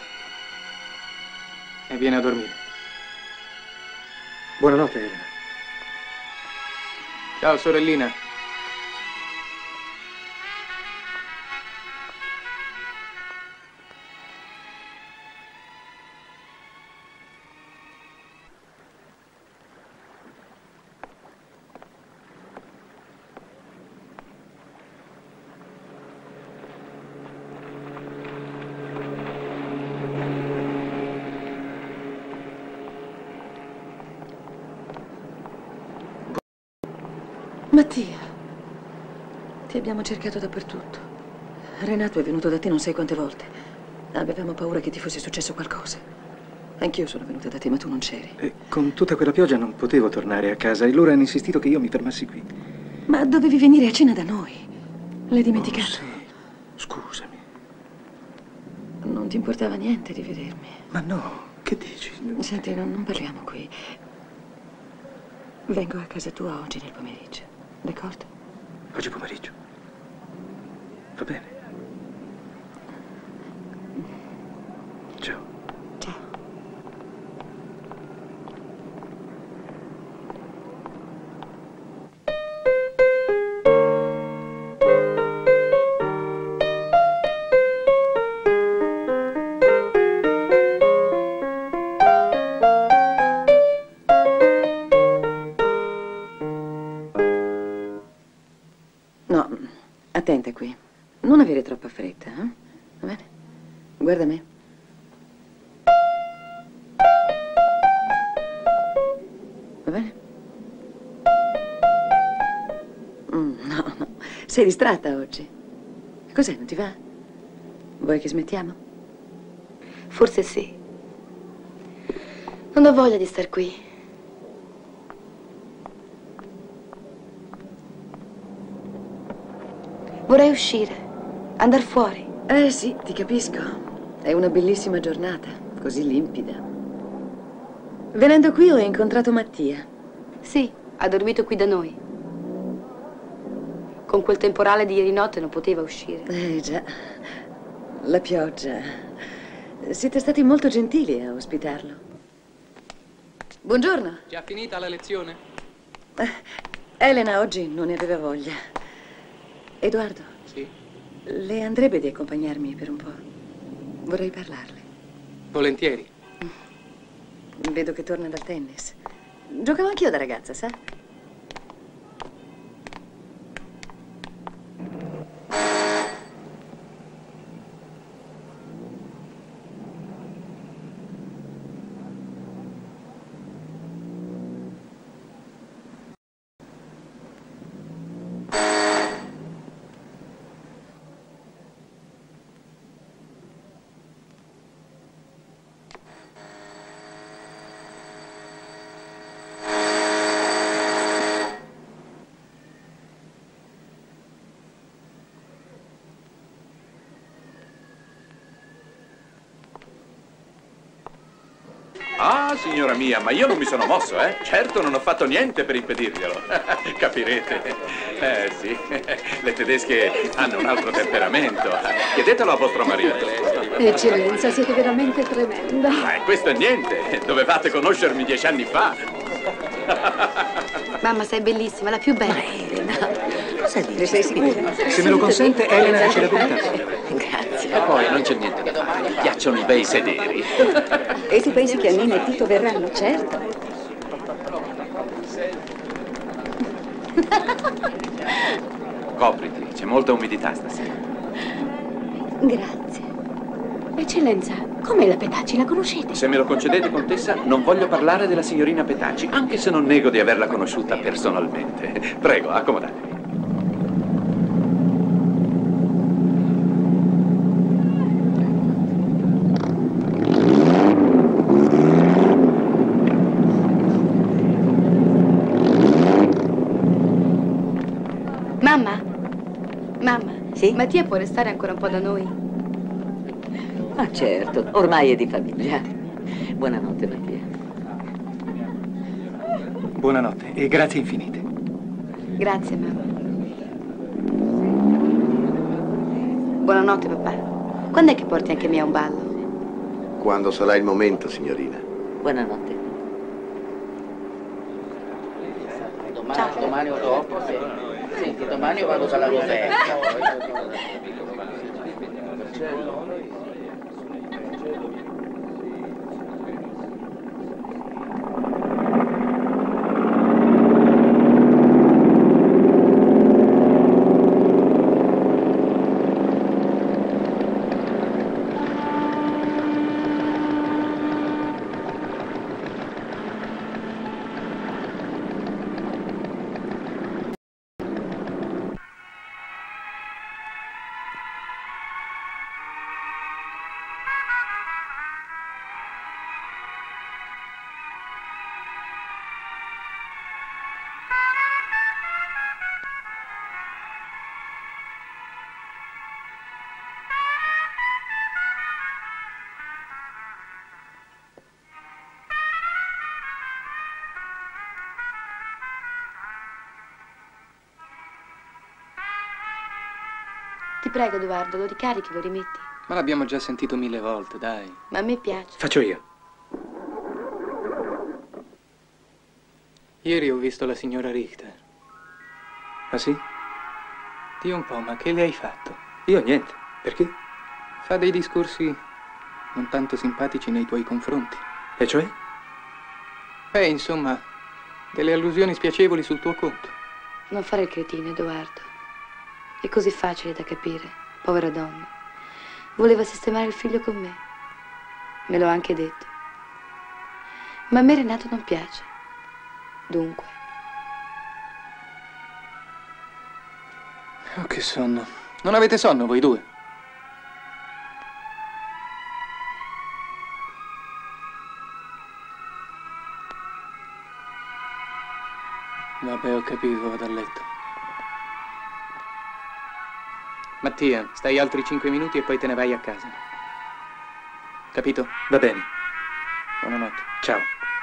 e vieni a dormire. Buonanotte, Elena. Ciao, sorellina. Mattia, ti abbiamo cercato dappertutto. Renato è venuto da te non sai quante volte. Avevamo paura che ti fosse successo qualcosa. Anch'io sono venuta da te, ma tu non c'eri. E con tutta quella pioggia non potevo tornare a casa e loro hanno insistito che io mi fermassi qui. Ma dovevi venire a cena da noi. L'hai dimenticato? Sì. Scusami. Non ti importava niente di vedermi. Ma no, che dici? Senti, non parliamo qui. Vengo a casa tua oggi nel pomeriggio. D'accordo? Oggi pomeriggio. Va bene. Ciao. Ciao. Attenta qui. Non avere troppa fretta, eh? Va bene? Guarda me. Va bene? No, no. Sei distratta oggi. Cos'è, non ti va? Vuoi che smettiamo? Forse sì. Non ho voglia di star qui. Vorrei uscire, andar fuori. Sì, ti capisco. È una bellissima giornata, così limpida. Venendo qui ho incontrato Mattia. Sì, ha dormito qui da noi. Con quel temporale di ieri notte non poteva uscire. Già, la pioggia. Siete stati molto gentili a ospitarlo. Buongiorno. Già finita la lezione? Elena oggi non ne aveva voglia. Edoardo? Sì? Le andrebbe di accompagnarmi per un po'? Vorrei parlarle. Volentieri. Vedo che torna dal tennis. Giocavo anch'io da ragazza, sa? Ah, signora mia, ma io non mi sono mosso, eh? Certo, non ho fatto niente per impedirglielo. Capirete? Sì. Le tedesche hanno un altro temperamento. Chiedetelo a vostro marito. Eccellenza, siete veramente tremenda. Ma questo è niente. Dovevate conoscermi 10 anni fa. Mamma, sei bellissima, la più bella. Cosa dici? Ne sei sicura? Se me lo consente, Elena dice la verità. Grazie. E poi non c'è niente da fare. Mi piacciono i bei sederi. E tu pensi che Annina e Tito verranno? Certo. Copriti, c'è molta umidità stasera. Grazie. Eccellenza, com'è la Petacci? La conoscete? Se me lo concedete, contessa, non voglio parlare della signorina Petacci, anche se non nego di averla conosciuta personalmente. Prego, accomodatevi. Mamma? Mamma? Sì? Mattia può restare ancora un po' da noi? Ah, certo, ormai è di famiglia. Buonanotte, Mattia. Buonanotte e grazie infinite. Grazie, mamma. Buonanotte, papà. Quando è che porti anche me a un ballo? Quando sarà il momento, signorina. Buonanotte. Ciao. Domani o dopo? Senti, domani io vado dalla Roberta. Ti prego, Edoardo, lo ricarichi, lo rimetti. Ma l'abbiamo già sentito 1000 volte, dai. Ma a me piace. Faccio io. Ieri ho visto la signora Richter. Ah sì? Dì un po', ma che le hai fatto? Io niente. Perché? Fa dei discorsi non tanto simpatici nei tuoi confronti. E cioè? Insomma, delle allusioni spiacevoli sul tuo conto. Non fare il cretino, Edoardo. È così facile da capire, povera donna. Voleva sistemare il figlio con me. Me l'ho anche detto. Ma a me Renato non piace. Dunque. Oh, che sonno. Non avete sonno voi due? Vabbè, ho capito, vado a letto. Mattia, stai altri 5 minuti e poi te ne vai a casa. Capito? Va bene. Buonanotte. Ciao.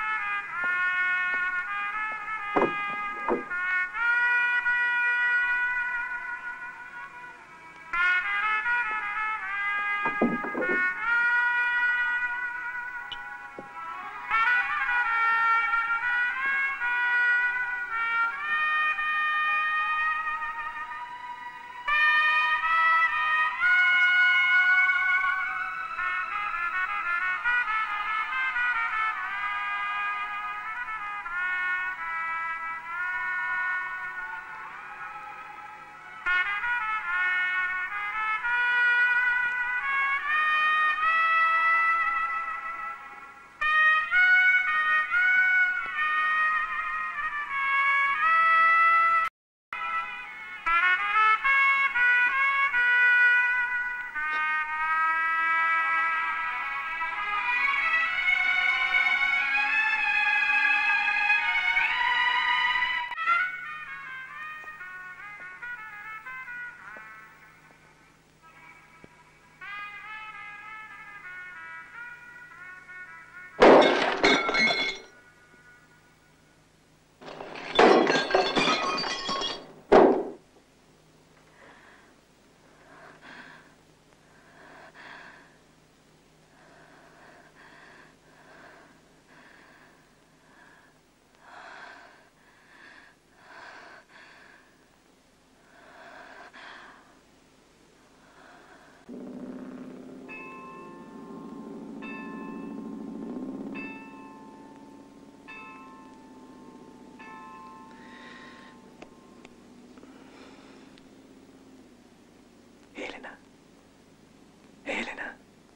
Elena,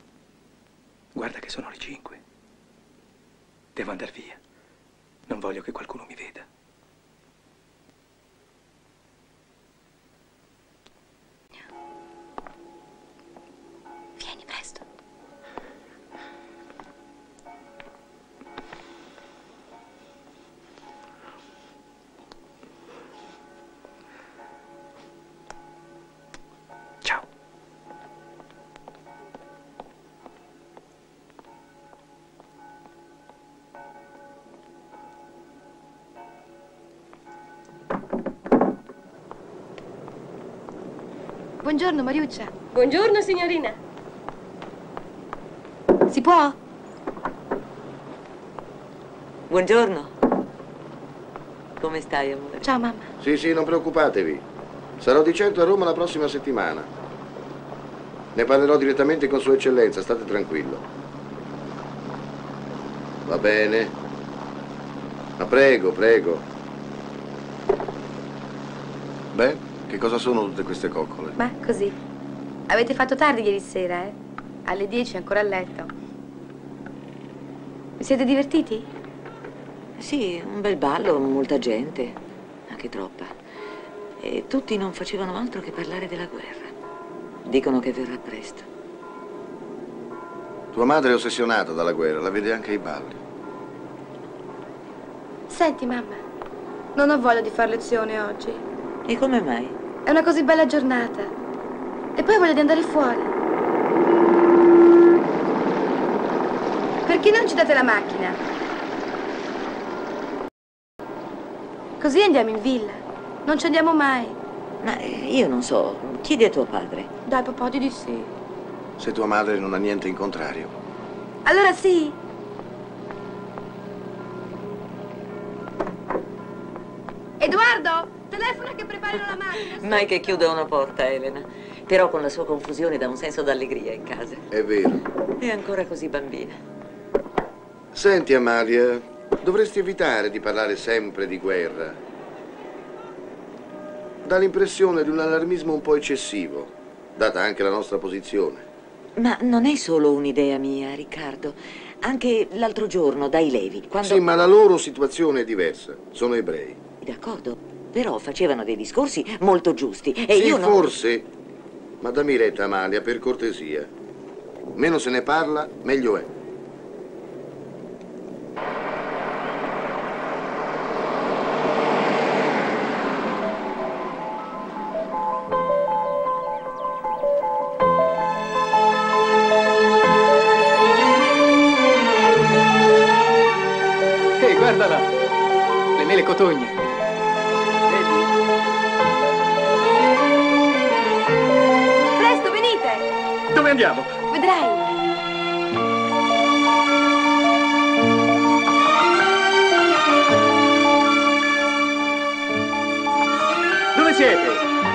guarda che sono le 5. Devo andare via. Non voglio che qualcuno mi veda. Vieni presto. Ciao. Buongiorno, Mariuccia. Buongiorno, signorina. Si può? Buongiorno. Come stai, amore? Ciao, mamma. Sì, non preoccupatevi. Sarò di certo a Roma la prossima settimana. Ne parlerò direttamente con Sua Eccellenza, state tranquillo. Va bene? Ma prego, prego. Beh, che cosa sono tutte queste coccole? Ma così. Avete fatto tardi ieri sera, eh? Alle 10 ancora a letto. Vi siete divertiti? Sì, un bel ballo, molta gente, anche troppa. E tutti non facevano altro che parlare della guerra. Dicono che verrà presto. Tua madre è ossessionata dalla guerra, la vede anche ai balli. Senti, mamma, non ho voglia di fare lezione oggi. E come mai? È una così bella giornata. E poi ho voglia di andare fuori. Perché non ci date la macchina? Così andiamo in villa. Non ci andiamo mai. Ma io non so, chiedi a tuo padre. Dai, papà, di sì. Se tua madre non ha niente in contrario. Allora sì. Edoardo, telefona che preparino la macchina. Mai che chiuda una porta, Elena. Però con la sua confusione dà un senso d'allegria in casa. È vero. È ancora così bambina. Senti, Amalia, dovresti evitare di parlare sempre di guerra. dà l'impressione di un allarmismo un po' eccessivo, data anche la nostra posizione. Ma non è solo un'idea mia, Riccardo. Anche l'altro giorno, dai Levi, quando... Sì, ma la loro situazione è diversa. Sono ebrei. D'accordo, però facevano dei discorsi molto giusti e Sì, io non... forse. Ma dammi retta, Amalia, per cortesia. Meno se ne parla, meglio è. Guarda là, le mele cotogne. Presto, venite! Dove andiamo? Vedrai. Dove siete?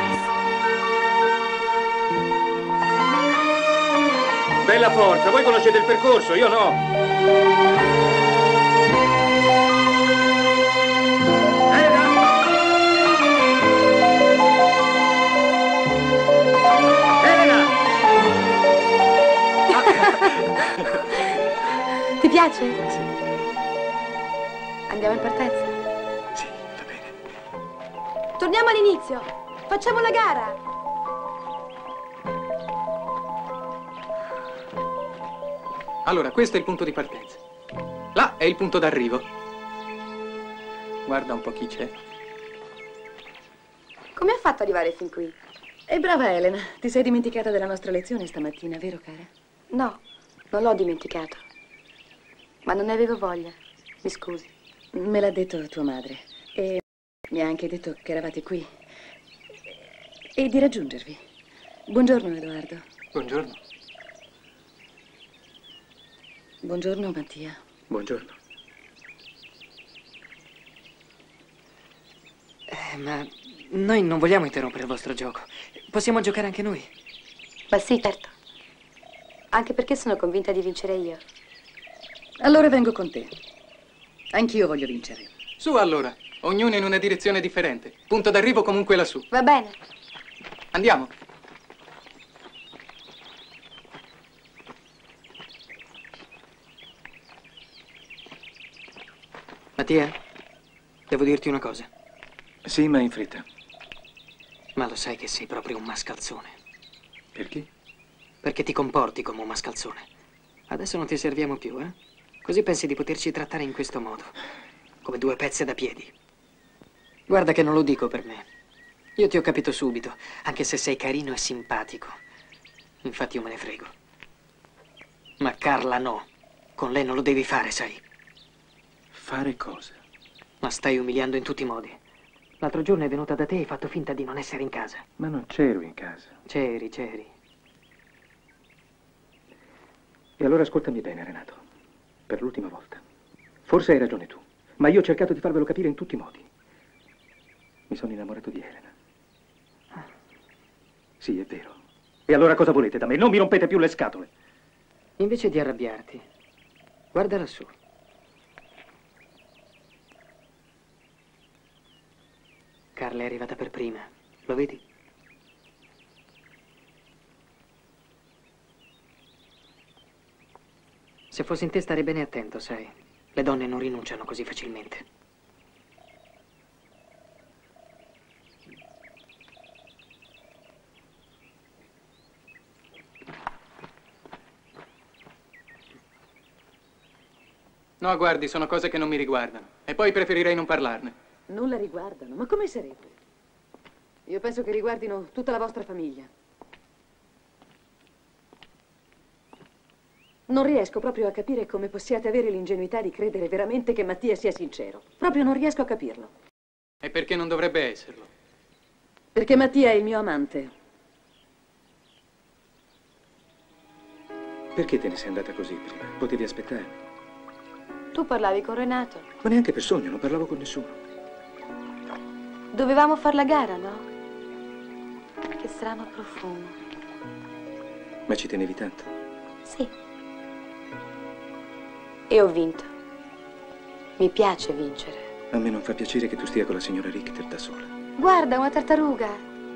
Bella forza, voi conoscete il percorso, io no. Ti piace? Sì. Andiamo in partenza? Sì, va bene. Torniamo all'inizio. Facciamo la gara. Allora, questo è il punto di partenza. Là è il punto d'arrivo. Guarda un po' chi c'è. Come ha fatto ad arrivare fin qui? E brava Elena, ti sei dimenticata della nostra lezione stamattina, vero cara? No, non l'ho dimenticato. Ma non ne avevo voglia. Mi scusi. Me l'ha detto tua madre. E mi ha anche detto che eravate qui. E di raggiungervi. Buongiorno, Edoardo. Buongiorno. Buongiorno, Mattia. Buongiorno. Ma noi non vogliamo interrompere il vostro gioco. Possiamo giocare anche noi? Ma sì, certo. Anche perché sono convinta di vincere io. Allora vengo con te. Anch'io voglio vincere. Su allora, ognuno in una direzione differente. Punto d'arrivo comunque lassù. Va bene. Andiamo. Mattia, devo dirti una cosa. Sì, ma in fretta. Ma lo sai che sei proprio un mascalzone. Perché? Perché ti comporti come un mascalzone. Adesso non ti serviamo più, eh? Così pensi di poterci trattare in questo modo, come due pezze da piedi. Guarda che non lo dico per me. Io ti ho capito subito, anche se sei carino e simpatico. Infatti io me ne frego. Ma Carla no. Con lei non lo devi fare, sai. Fare cosa? Ma stai umiliando in tutti i modi. L'altro giorno è venuta da te e hai fatto finta di non essere in casa. Ma non c'ero in casa. C'eri. E allora ascoltami bene, Renato. Per l'ultima volta. Forse hai ragione tu, ma io ho cercato di farvelo capire in tutti i modi. Mi sono innamorato di Elena. Sì, è vero. E allora cosa volete da me? Non mi rompete più le scatole. Invece di arrabbiarti, guarda lassù. Carla è arrivata per prima, lo vedi? Se fossi in te starei bene attento, sai. Le donne non rinunciano così facilmente. No, guardi, sono cose che non mi riguardano. E poi preferirei non parlarne. Non la riguardano? Ma come sarebbe? Io penso che riguardino tutta la vostra famiglia. Non riesco proprio a capire come possiate avere l'ingenuità di credere veramente che Mattia sia sincero. Proprio non riesco a capirlo. E perché non dovrebbe esserlo? Perché Mattia è il mio amante. Perché te ne sei andata così prima? Potevi aspettare. Tu parlavi con Renato. Ma neanche per sogno, non parlavo con nessuno. Dovevamo far la gara, no? Che strano profumo. Ma ci tenevi tanto? Sì. E ho vinto. Mi piace vincere. A me non fa piacere che tu stia con la signora Richter da sola. Guarda, una tartaruga.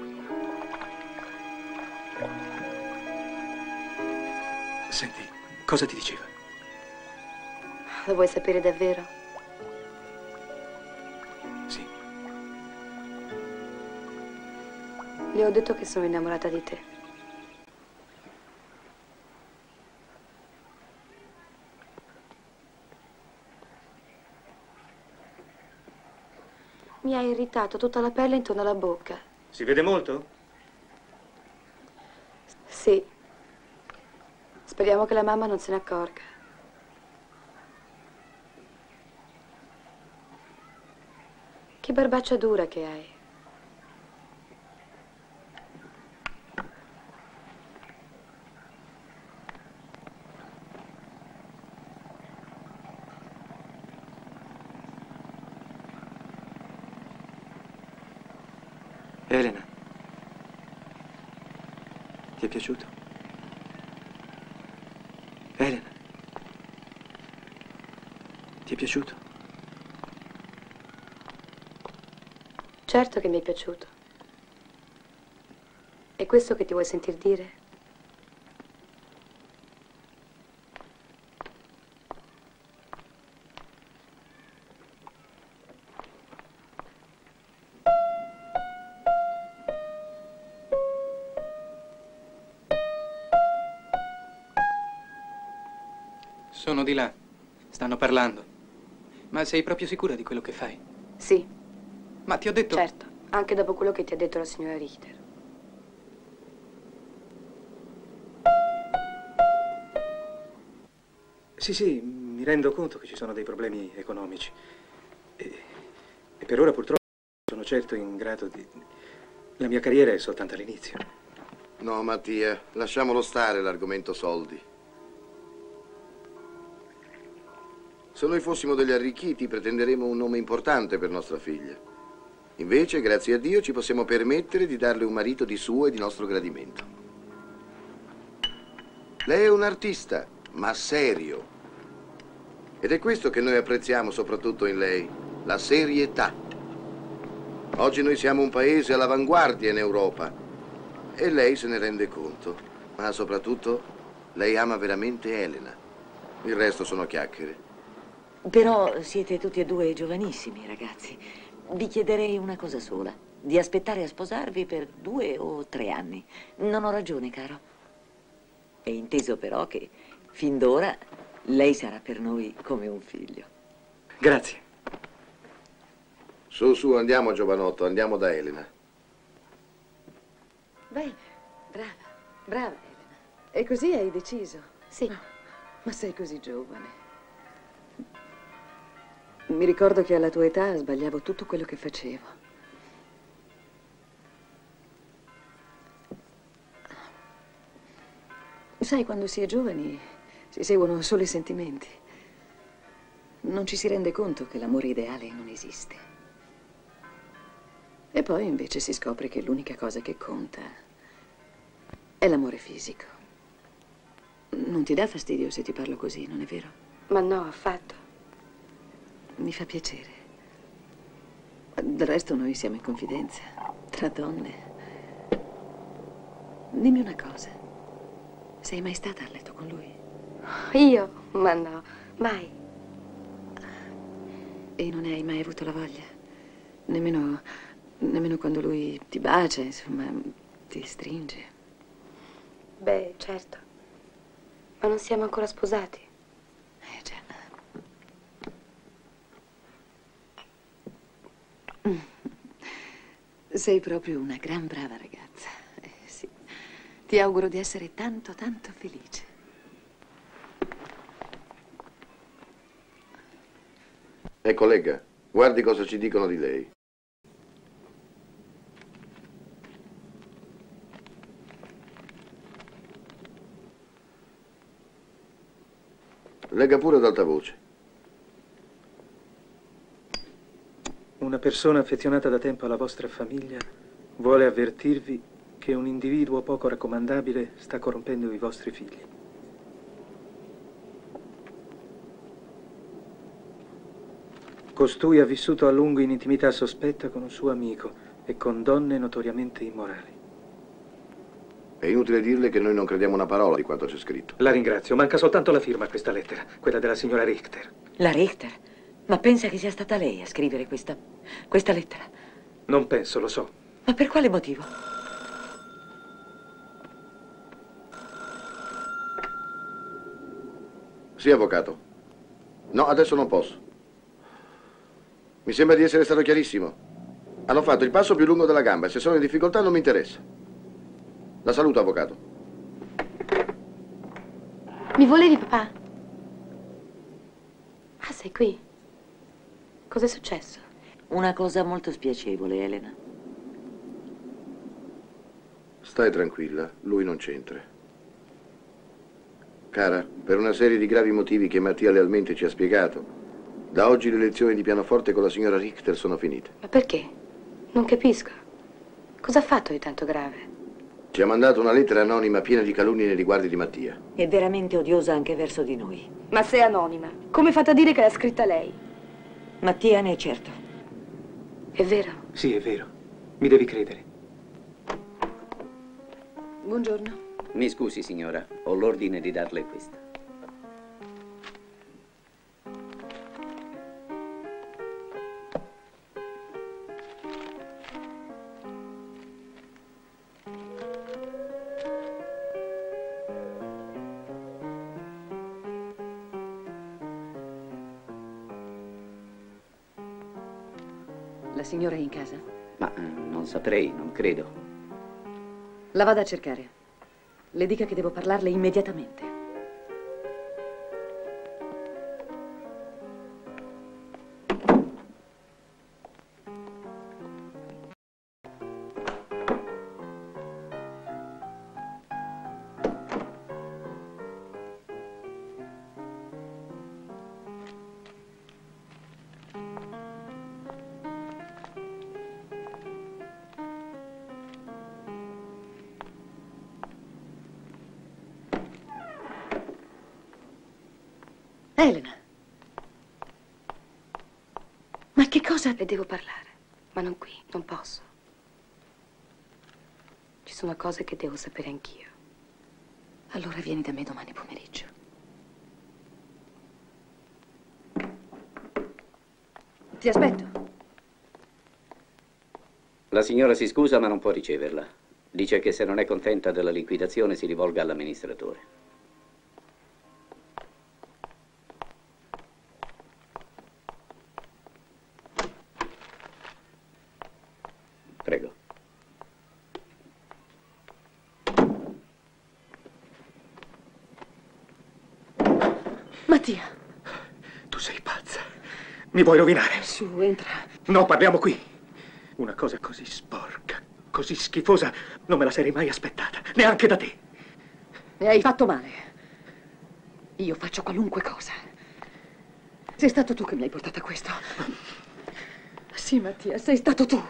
Senti, cosa ti diceva? Lo vuoi sapere davvero? Sì. Le ho detto che sono innamorata di te. Mi ha irritato tutta la pelle intorno alla bocca. Si vede molto? Sì. Speriamo che la mamma non se ne accorga. Che barbaccia dura che hai. Elena, ti è piaciuto? Elena, ti è piaciuto? Certo che mi è piaciuto. È questo che ti vuoi sentir dire? Sono di là. Stanno parlando. Ma sei proprio sicura di quello che fai? Sì. Ma ti ho detto... Certo, anche dopo quello che ti ha detto la signora Richter. Sì, mi rendo conto che ci sono dei problemi economici. E per ora purtroppo sono certo in grado di... La mia carriera è soltanto all'inizio. No, Mattia, lasciamolo stare l'argomento soldi. Se noi fossimo degli arricchiti, pretenderemmo un nome importante per nostra figlia. Invece, grazie a Dio, ci possiamo permettere di darle un marito di suo e di nostro gradimento. Lei è un artista, ma serio. Ed è questo che noi apprezziamo soprattutto in lei, la serietà. Oggi noi siamo un paese all'avanguardia in Europa e lei se ne rende conto. Ma soprattutto, lei ama veramente Elena. Il resto sono chiacchiere. Però siete tutti e due giovanissimi, ragazzi. Vi chiederei una cosa sola, di aspettare a sposarvi per 2 o 3 anni. Non ho ragione, caro. È inteso però che, fin d'ora, lei sarà per noi come un figlio. Grazie. Su, andiamo, giovanotto, andiamo da Elena. Bene, brava Elena. E così hai deciso? Sì. Ma sei così giovane. Mi ricordo che alla tua età sbagliavo tutto quello che facevo. Sai, quando si è giovani si seguono solo i sentimenti. Non ci si rende conto che l'amore ideale non esiste. E poi invece si scopre che l'unica cosa che conta è l'amore fisico. Non ti dà fastidio se ti parlo così, non è vero? Ma no, affatto. Mi fa piacere. Del resto noi siamo in confidenza, tra donne. Dimmi una cosa. Sei mai stata a letto con lui? Io? Ma no, mai. E non ne hai mai avuto la voglia? Nemmeno quando lui ti bacia, insomma, ti stringe. Beh, certo. Ma non siamo ancora sposati. Già. Sei proprio una gran brava ragazza. Sì. Ti auguro di essere tanto, tanto felice. Collega, guardi cosa ci dicono di lei. Legga pure ad alta voce. Una persona affezionata da tempo alla vostra famiglia vuole avvertirvi che un individuo poco raccomandabile sta corrompendo i vostri figli. Costui ha vissuto a lungo in intimità sospetta con un suo amico, e con donne notoriamente immorali. È inutile dirle che noi non crediamo una parola di quanto c'è scritto. La ringrazio, manca soltanto la firma a questa lettera, quella della signora Richter. La Richter? Ma pensa che sia stata lei a scrivere questa lettera? Non penso, lo so. Ma per quale motivo? Sì, avvocato. No, adesso non posso. Mi sembra di essere stato chiarissimo. Hanno fatto il passo più lungo della gamba e se sono in difficoltà non mi interessa. La saluto, avvocato. Mi volevi, papà? Ah, sei qui? Cos'è successo? Una cosa molto spiacevole, Elena. Stai tranquilla, lui non c'entra. Cara, per una serie di gravi motivi che Mattia lealmente ci ha spiegato, da oggi le lezioni di pianoforte con la signora Richter sono finite. Ma perché? Non capisco. Cosa ha fatto di tanto grave? Ci ha mandato una lettera anonima piena di calunnie nei riguardi di Mattia. È veramente odiosa anche verso di noi. Ma se è anonima, come fate a dire che l'ha scritta lei? Mattia ne è certo. È vero? Sì, è vero. Mi devi credere. Buongiorno. Mi scusi, signora, ho l'ordine di darle questa. La signora è in casa? Ma non saprei, non credo. La vada a cercare. Le dica che devo parlarle immediatamente. Elena. Ma che cosa? Le devo parlare, ma non qui, non posso. Ci sono cose che devo sapere anch'io. Allora vieni da me domani pomeriggio. Ti aspetto. La signora si scusa ma non può riceverla. Dice che se non è contenta della liquidazione si rivolga all'amministratore. Prego. Mattia. Tu sei pazza. Mi vuoi rovinare? Su, entra. No, parliamo qui. Una cosa così sporca, così schifosa, non me la sarei mai aspettata, neanche da te. E hai fatto male. Io faccio qualunque cosa. Sei stato tu che mi hai portato a questo. Sì, Mattia, sei stato tu.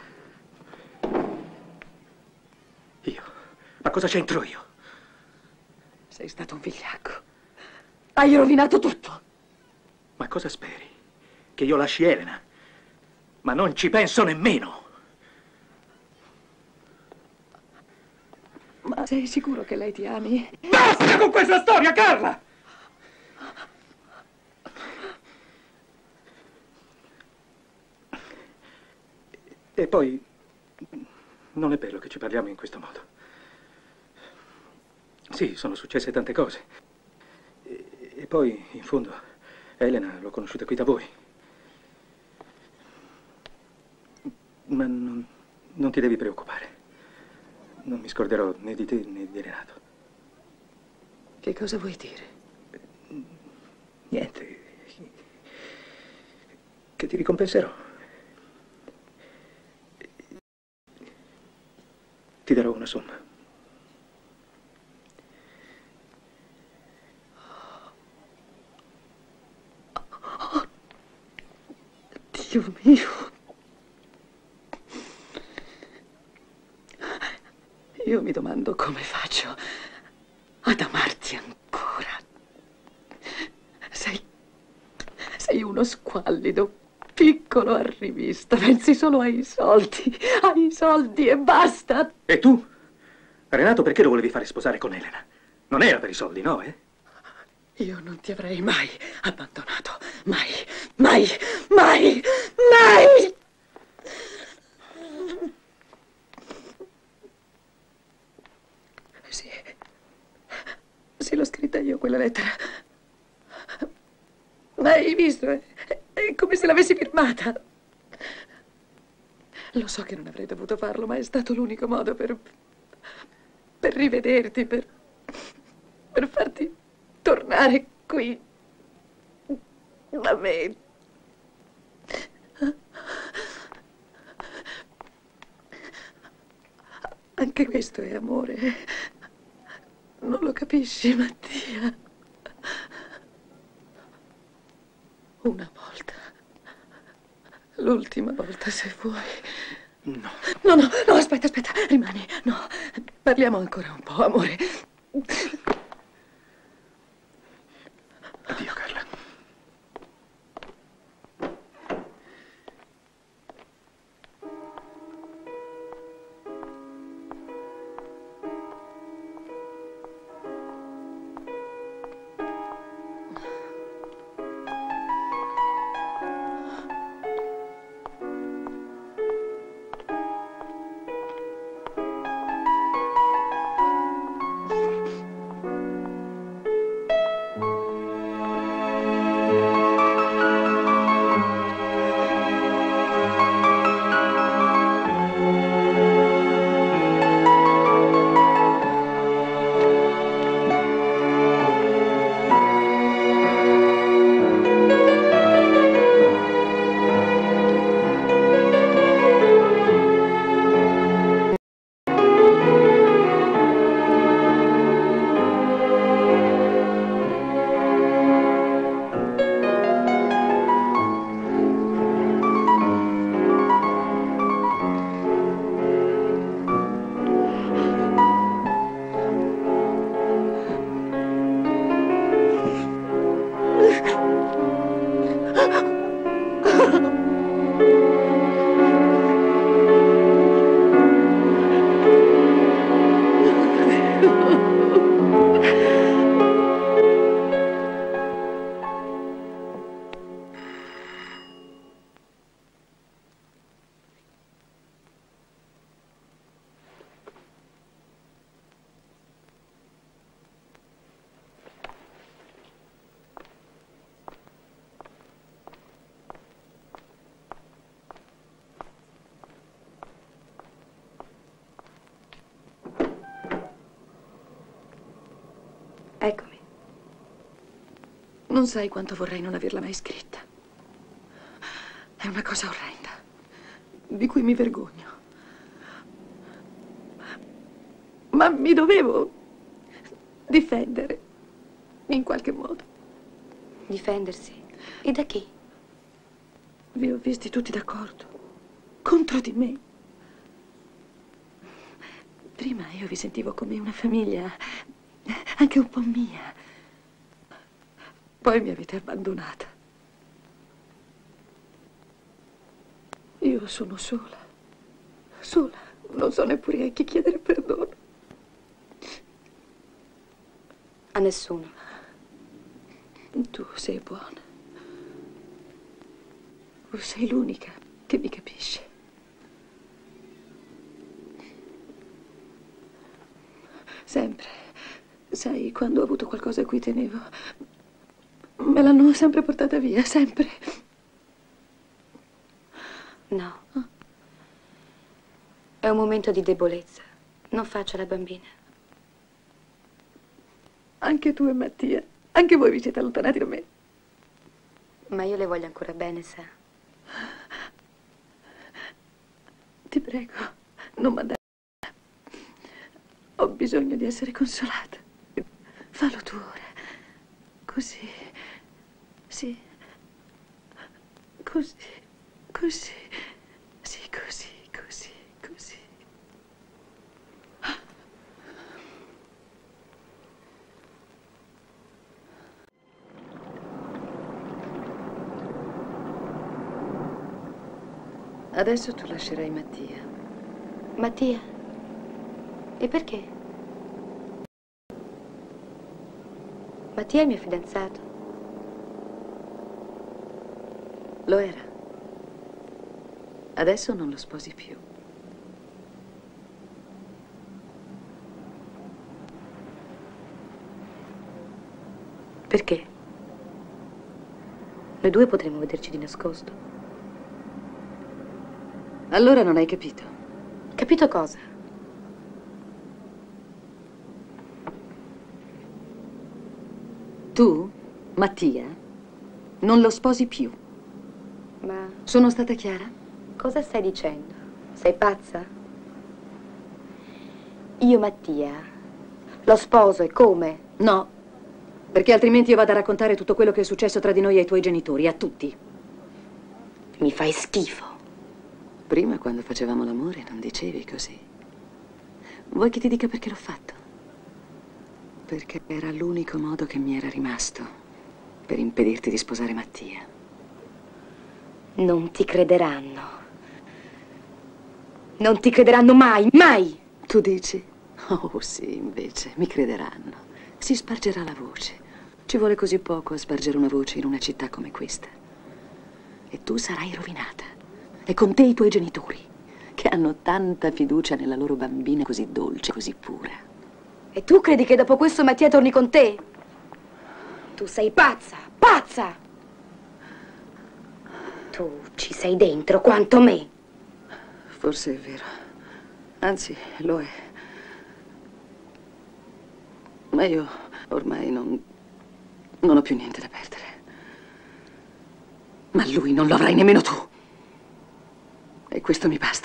Io? Ma cosa c'entro io? Sei stato un vigliacco. Hai rovinato tutto. Ma cosa speri? Che io lasci Elena? Ma non ci penso nemmeno. Ma sei sicuro che lei ti ami? Basta con questa storia, Carla! E poi, non è bello che ci parliamo in questo modo. Sì, sono successe tante cose. E poi, in fondo, Elena l'ho conosciuta qui da voi. Ma non ti devi preoccupare. Non mi scorderò né di te né di Renato. Che cosa vuoi dire? Niente. Che ti ricompenserò. Ti darò una somma. Oh, Dio mio. Io mi domando come faccio ad amarti ancora. Sei uno squallido, piccolo arrivista, pensi solo ai soldi e basta. E tu? Renato, perché lo volevi fare sposare con Elena? Non era per i soldi, no, eh? Io non ti avrei mai abbandonato, mai, mai, mai, mai! Sì, l'ho scritta io quella lettera. Ma hai visto? È come se l'avessi firmata. Lo so che non avrei dovuto farlo, ma è stato l'unico modo per rivederti, per farti tornare qui da me. Anche questo è amore. Non lo capisci, Mattia? Una volta. L'ultima volta, se vuoi. No. No, aspetta, rimani. No, parliamo ancora un po', amore. Addio, Carla. Eccomi. Non sai quanto vorrei non averla mai scritta. È una cosa orrenda, di cui mi vergogno. Ma mi dovevo difendere, in qualche modo. Difendersi? E da chi? Vi ho visti tutti d'accordo, contro di me. Prima io vi sentivo come una famiglia, anche un po' mia. Poi mi avete abbandonata. Io sono sola, non so neppure a chi chiedere perdono. A nessuno. Tu sei buona. Tu sei l'unica che mi capisce. Sempre. Sai, quando ho avuto qualcosa a cui tenevo, me l'hanno sempre portata via, sempre. No. È un momento di debolezza. Non faccia la bambina. Anche tu e Mattia, anche voi vi siete allontanati da me. Ma io le voglio ancora bene, sa. Ti prego, non mandare. Ho bisogno di essere consolata. Fallo tu ora. Così. Sì. Così. Così. Sì, così, così, così. Adesso tu lascerai Mattia. Mattia? E perché? Mattia è il mio fidanzato. Lo era. Adesso non lo sposi più. Perché? Noi due potremmo vederci di nascosto. Allora non hai capito. Capito cosa? Tu, Mattia, non lo sposi più. Ma Sono stata chiara? cosa stai dicendo? Sei pazza? Io Mattia lo sposo e come? No, perché altrimenti io vado a raccontare tutto quello che è successo tra di noi ai tuoi genitori, a tutti. Mi fai schifo. Prima, quando facevamo l'amore, non dicevi così. Vuoi che ti dica perché l'ho fatto? Perché era l'unico modo che mi era rimasto per impedirti di sposare Mattia. Non ti crederanno. Non ti crederanno mai, mai! Tu dici? Oh sì, invece, mi crederanno. Si spargerà la voce. Ci vuole così poco a spargere una voce in una città come questa. E tu sarai rovinata. E con te i tuoi genitori, che hanno tanta fiducia nella loro bambina così dolce, così pura. E tu credi che dopo questo Mattia torni con te? Tu sei pazza, pazza! Tu ci sei dentro quanto me. Forse è vero. Anzi, lo è. Ma io ormai non ho più niente da perdere. Ma lui non lo avrai nemmeno tu. E questo mi basta.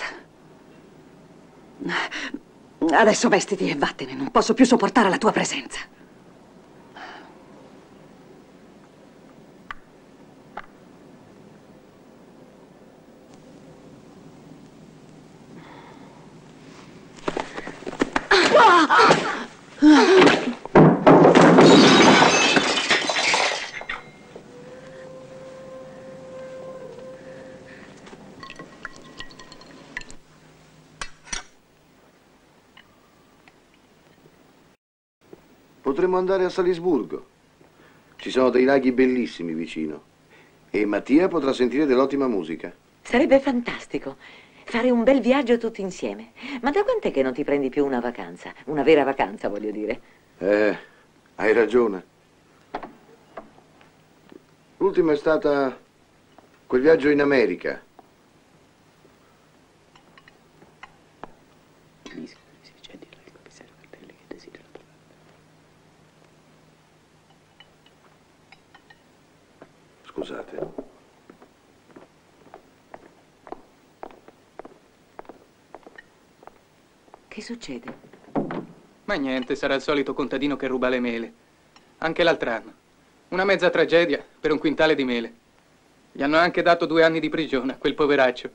Adesso vestiti e vattene. Non posso più sopportare la tua presenza. Potremmo andare a Salisburgo. Ci sono dei laghi bellissimi vicino. E Mattia potrà sentire dell'ottima musica. Sarebbe fantastico fare un bel viaggio tutti insieme. Ma da quant'è che non ti prendi più una vacanza? Una vera vacanza, voglio dire. Hai ragione. L'ultima è stata quel viaggio in America. Scusate. Che succede? Ma niente, sarà il solito contadino che ruba le mele. Anche l'altro anno. Una mezza tragedia per un quintale di mele. Gli hanno anche dato 2 anni di prigione a quel poveraccio.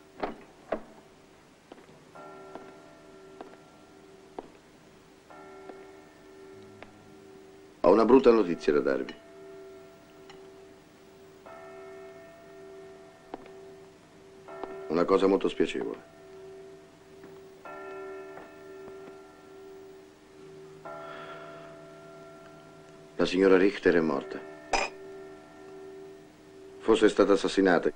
Ho una brutta notizia da darvi. Una cosa molto spiacevole. La signora Richter è morta. Forse è stata assassinata.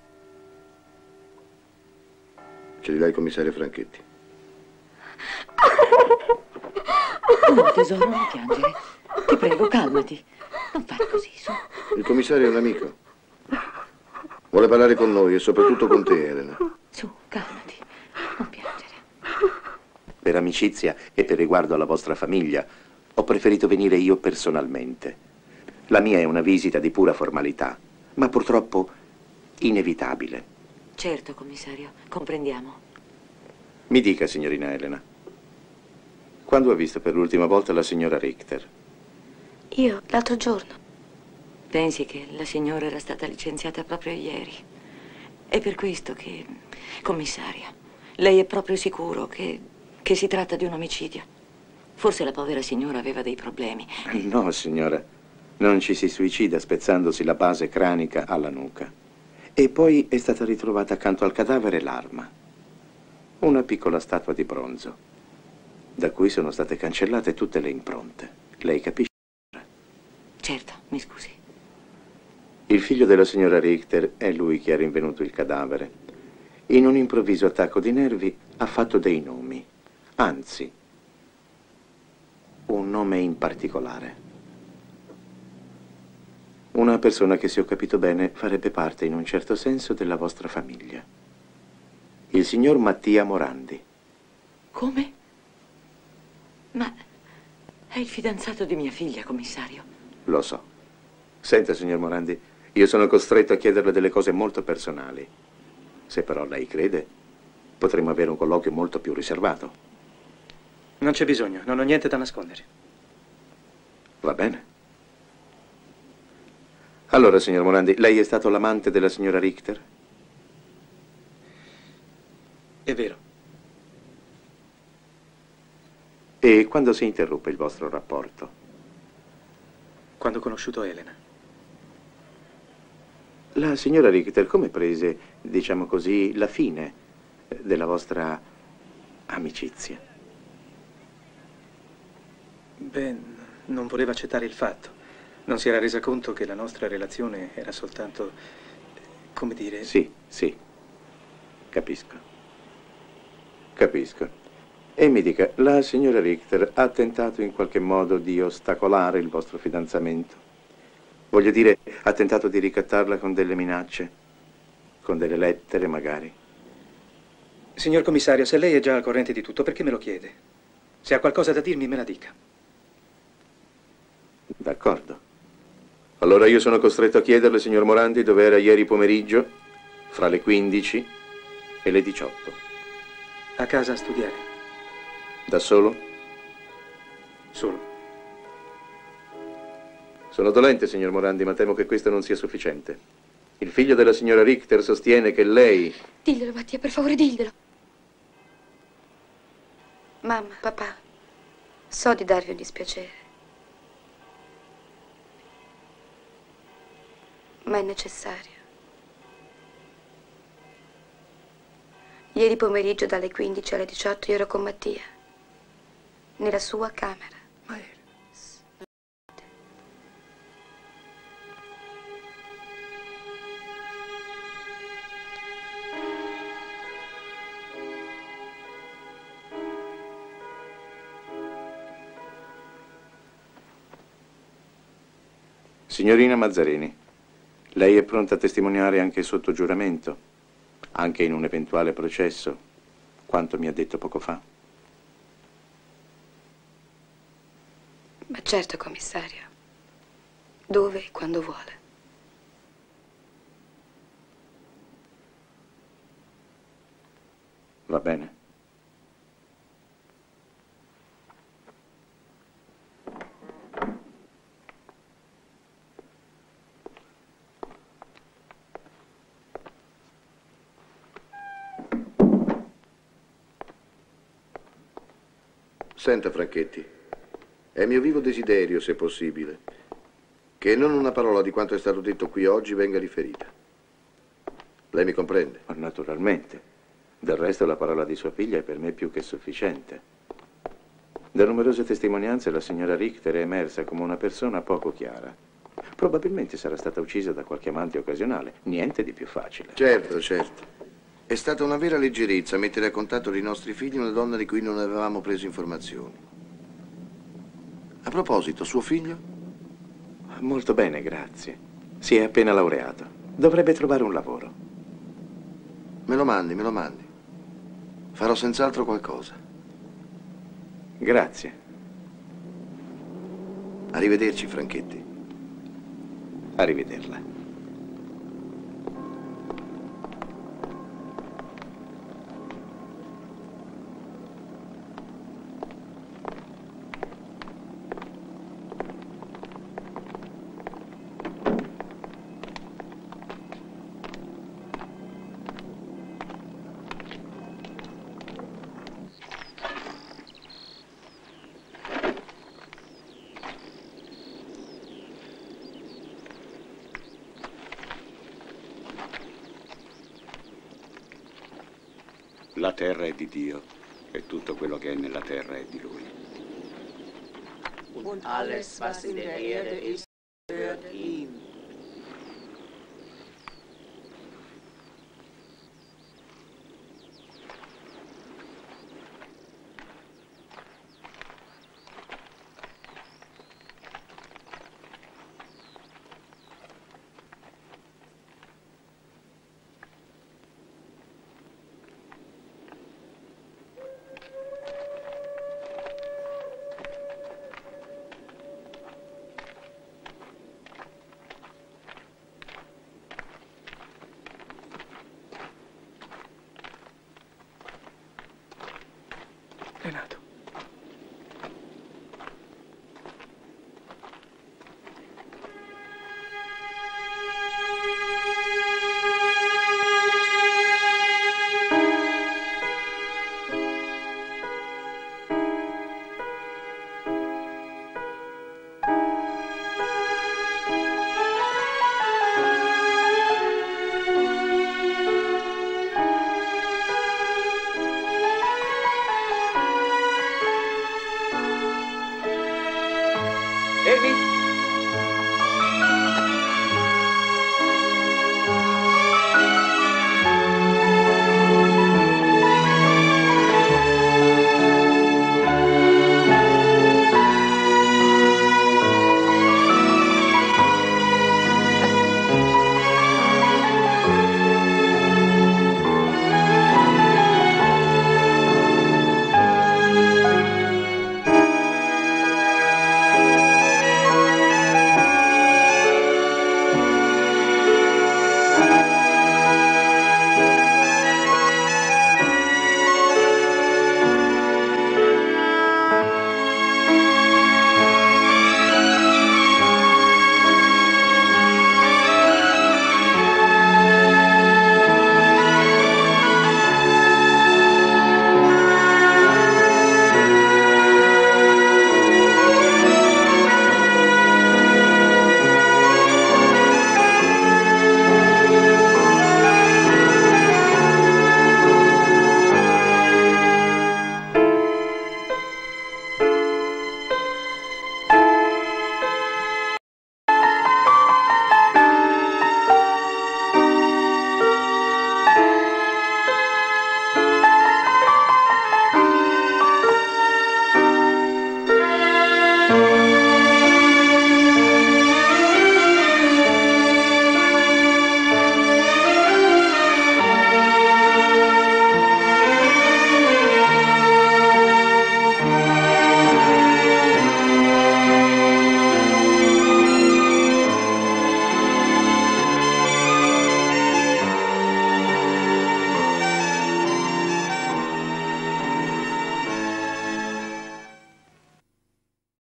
Ce li dà il commissario Franchetti. No, tesoro, non piangere. Ti prego, calmati. Non fare così, su. Il commissario è un amico. Vuole parlare con noi e soprattutto con te, Elena. Su, calmati. Non piangere. Per amicizia e per riguardo alla vostra famiglia, ho preferito venire io personalmente. La mia è una visita di pura formalità, ma purtroppo inevitabile. Certo, commissario, comprendiamo. Mi dica, signorina Elena, quando ha visto per l'ultima volta la signora Richter? Io, l'altro giorno. Pensi che la signora era stata licenziata proprio ieri. È per questo che, commissaria, lei è proprio sicuro che si tratta di un omicidio? Forse la povera signora aveva dei problemi. No, signora. Non ci si suicida spezzandosi la base cranica alla nuca. E poi è stata ritrovata accanto al cadavere l'arma. Una piccola statua di bronzo, da cui sono state cancellate tutte le impronte. Lei capisce? Certo, mi scusi. Il figlio della signora Richter è lui che ha rinvenuto il cadavere. In un improvviso attacco di nervi ha fatto dei nomi. Anzi, un nome in particolare. Una persona che, se ho capito bene, farebbe parte in un certo senso della vostra famiglia. Il signor Mattia Morandi. Come? Ma è il fidanzato di mia figlia, commissario. Lo so. Senta, signor Morandi, io sono costretto a chiederle delle cose molto personali. Se però lei crede, potremmo avere un colloquio molto più riservato. Non c'è bisogno, non ho niente da nascondere. Va bene. Allora, signor Morandi, lei è stato l'amante della signora Richter? È vero. E quando si interruppe il vostro rapporto? Quando ho conosciuto Elena. La signora Richter come prese, diciamo così, la fine della vostra amicizia? Beh, non voleva accettare il fatto. Non si era resa conto che la nostra relazione era soltanto, come dire... Sì, sì. Capisco. Capisco. E mi dica, la signora Richter ha tentato in qualche modo di ostacolare il vostro fidanzamento? Voglio dire, ha tentato di ricattarla con delle minacce? Con delle lettere, magari? Signor commissario, se lei è già al corrente di tutto, perché me lo chiede? Se ha qualcosa da dirmi, me la dica. D'accordo. Allora io sono costretto a chiederle, signor Morandi, dove era ieri pomeriggio, fra le 15 e le 18. A casa a studiare. Da solo? Solo. Sono dolente, signor Morandi, ma temo che questo non sia sufficiente. Il figlio della signora Richter sostiene che lei... Diglielo, Mattia, per favore, diglielo. Mamma, papà, so di darvi un dispiacere, ma è necessario. Ieri pomeriggio dalle 15 alle 18 io ero con Mattia, nella sua camera. Signorina Mazzarini, lei è pronta a testimoniare anche sotto giuramento, anche in un eventuale processo, quanto mi ha detto poco fa? Ma certo, commissario. Dove e quando vuole. Va bene. Senta, Franchetti, è mio vivo desiderio, se possibile, che non una parola di quanto è stato detto qui oggi venga riferita. Lei mi comprende? Ma naturalmente. Del resto la parola di sua figlia è per me più che sufficiente. Da numerose testimonianze la signora Richter è emersa come una persona poco chiara. Probabilmente sarà stata uccisa da qualche amante occasionale. Niente di più facile. Certo, certo. È stata una vera leggerezza mettere a contatto dei nostri figli una donna di cui non avevamo preso informazioni. A proposito, suo figlio? Molto bene, grazie. Si è appena laureato. Dovrebbe trovare un lavoro. Me lo mandi, me lo mandi. Farò senz'altro qualcosa. Grazie. Arrivederci, Franchetti. Arrivederla. La terra è di Dio e tutto quello che è nella terra è di Lui. Und alles, was in der Erde ist,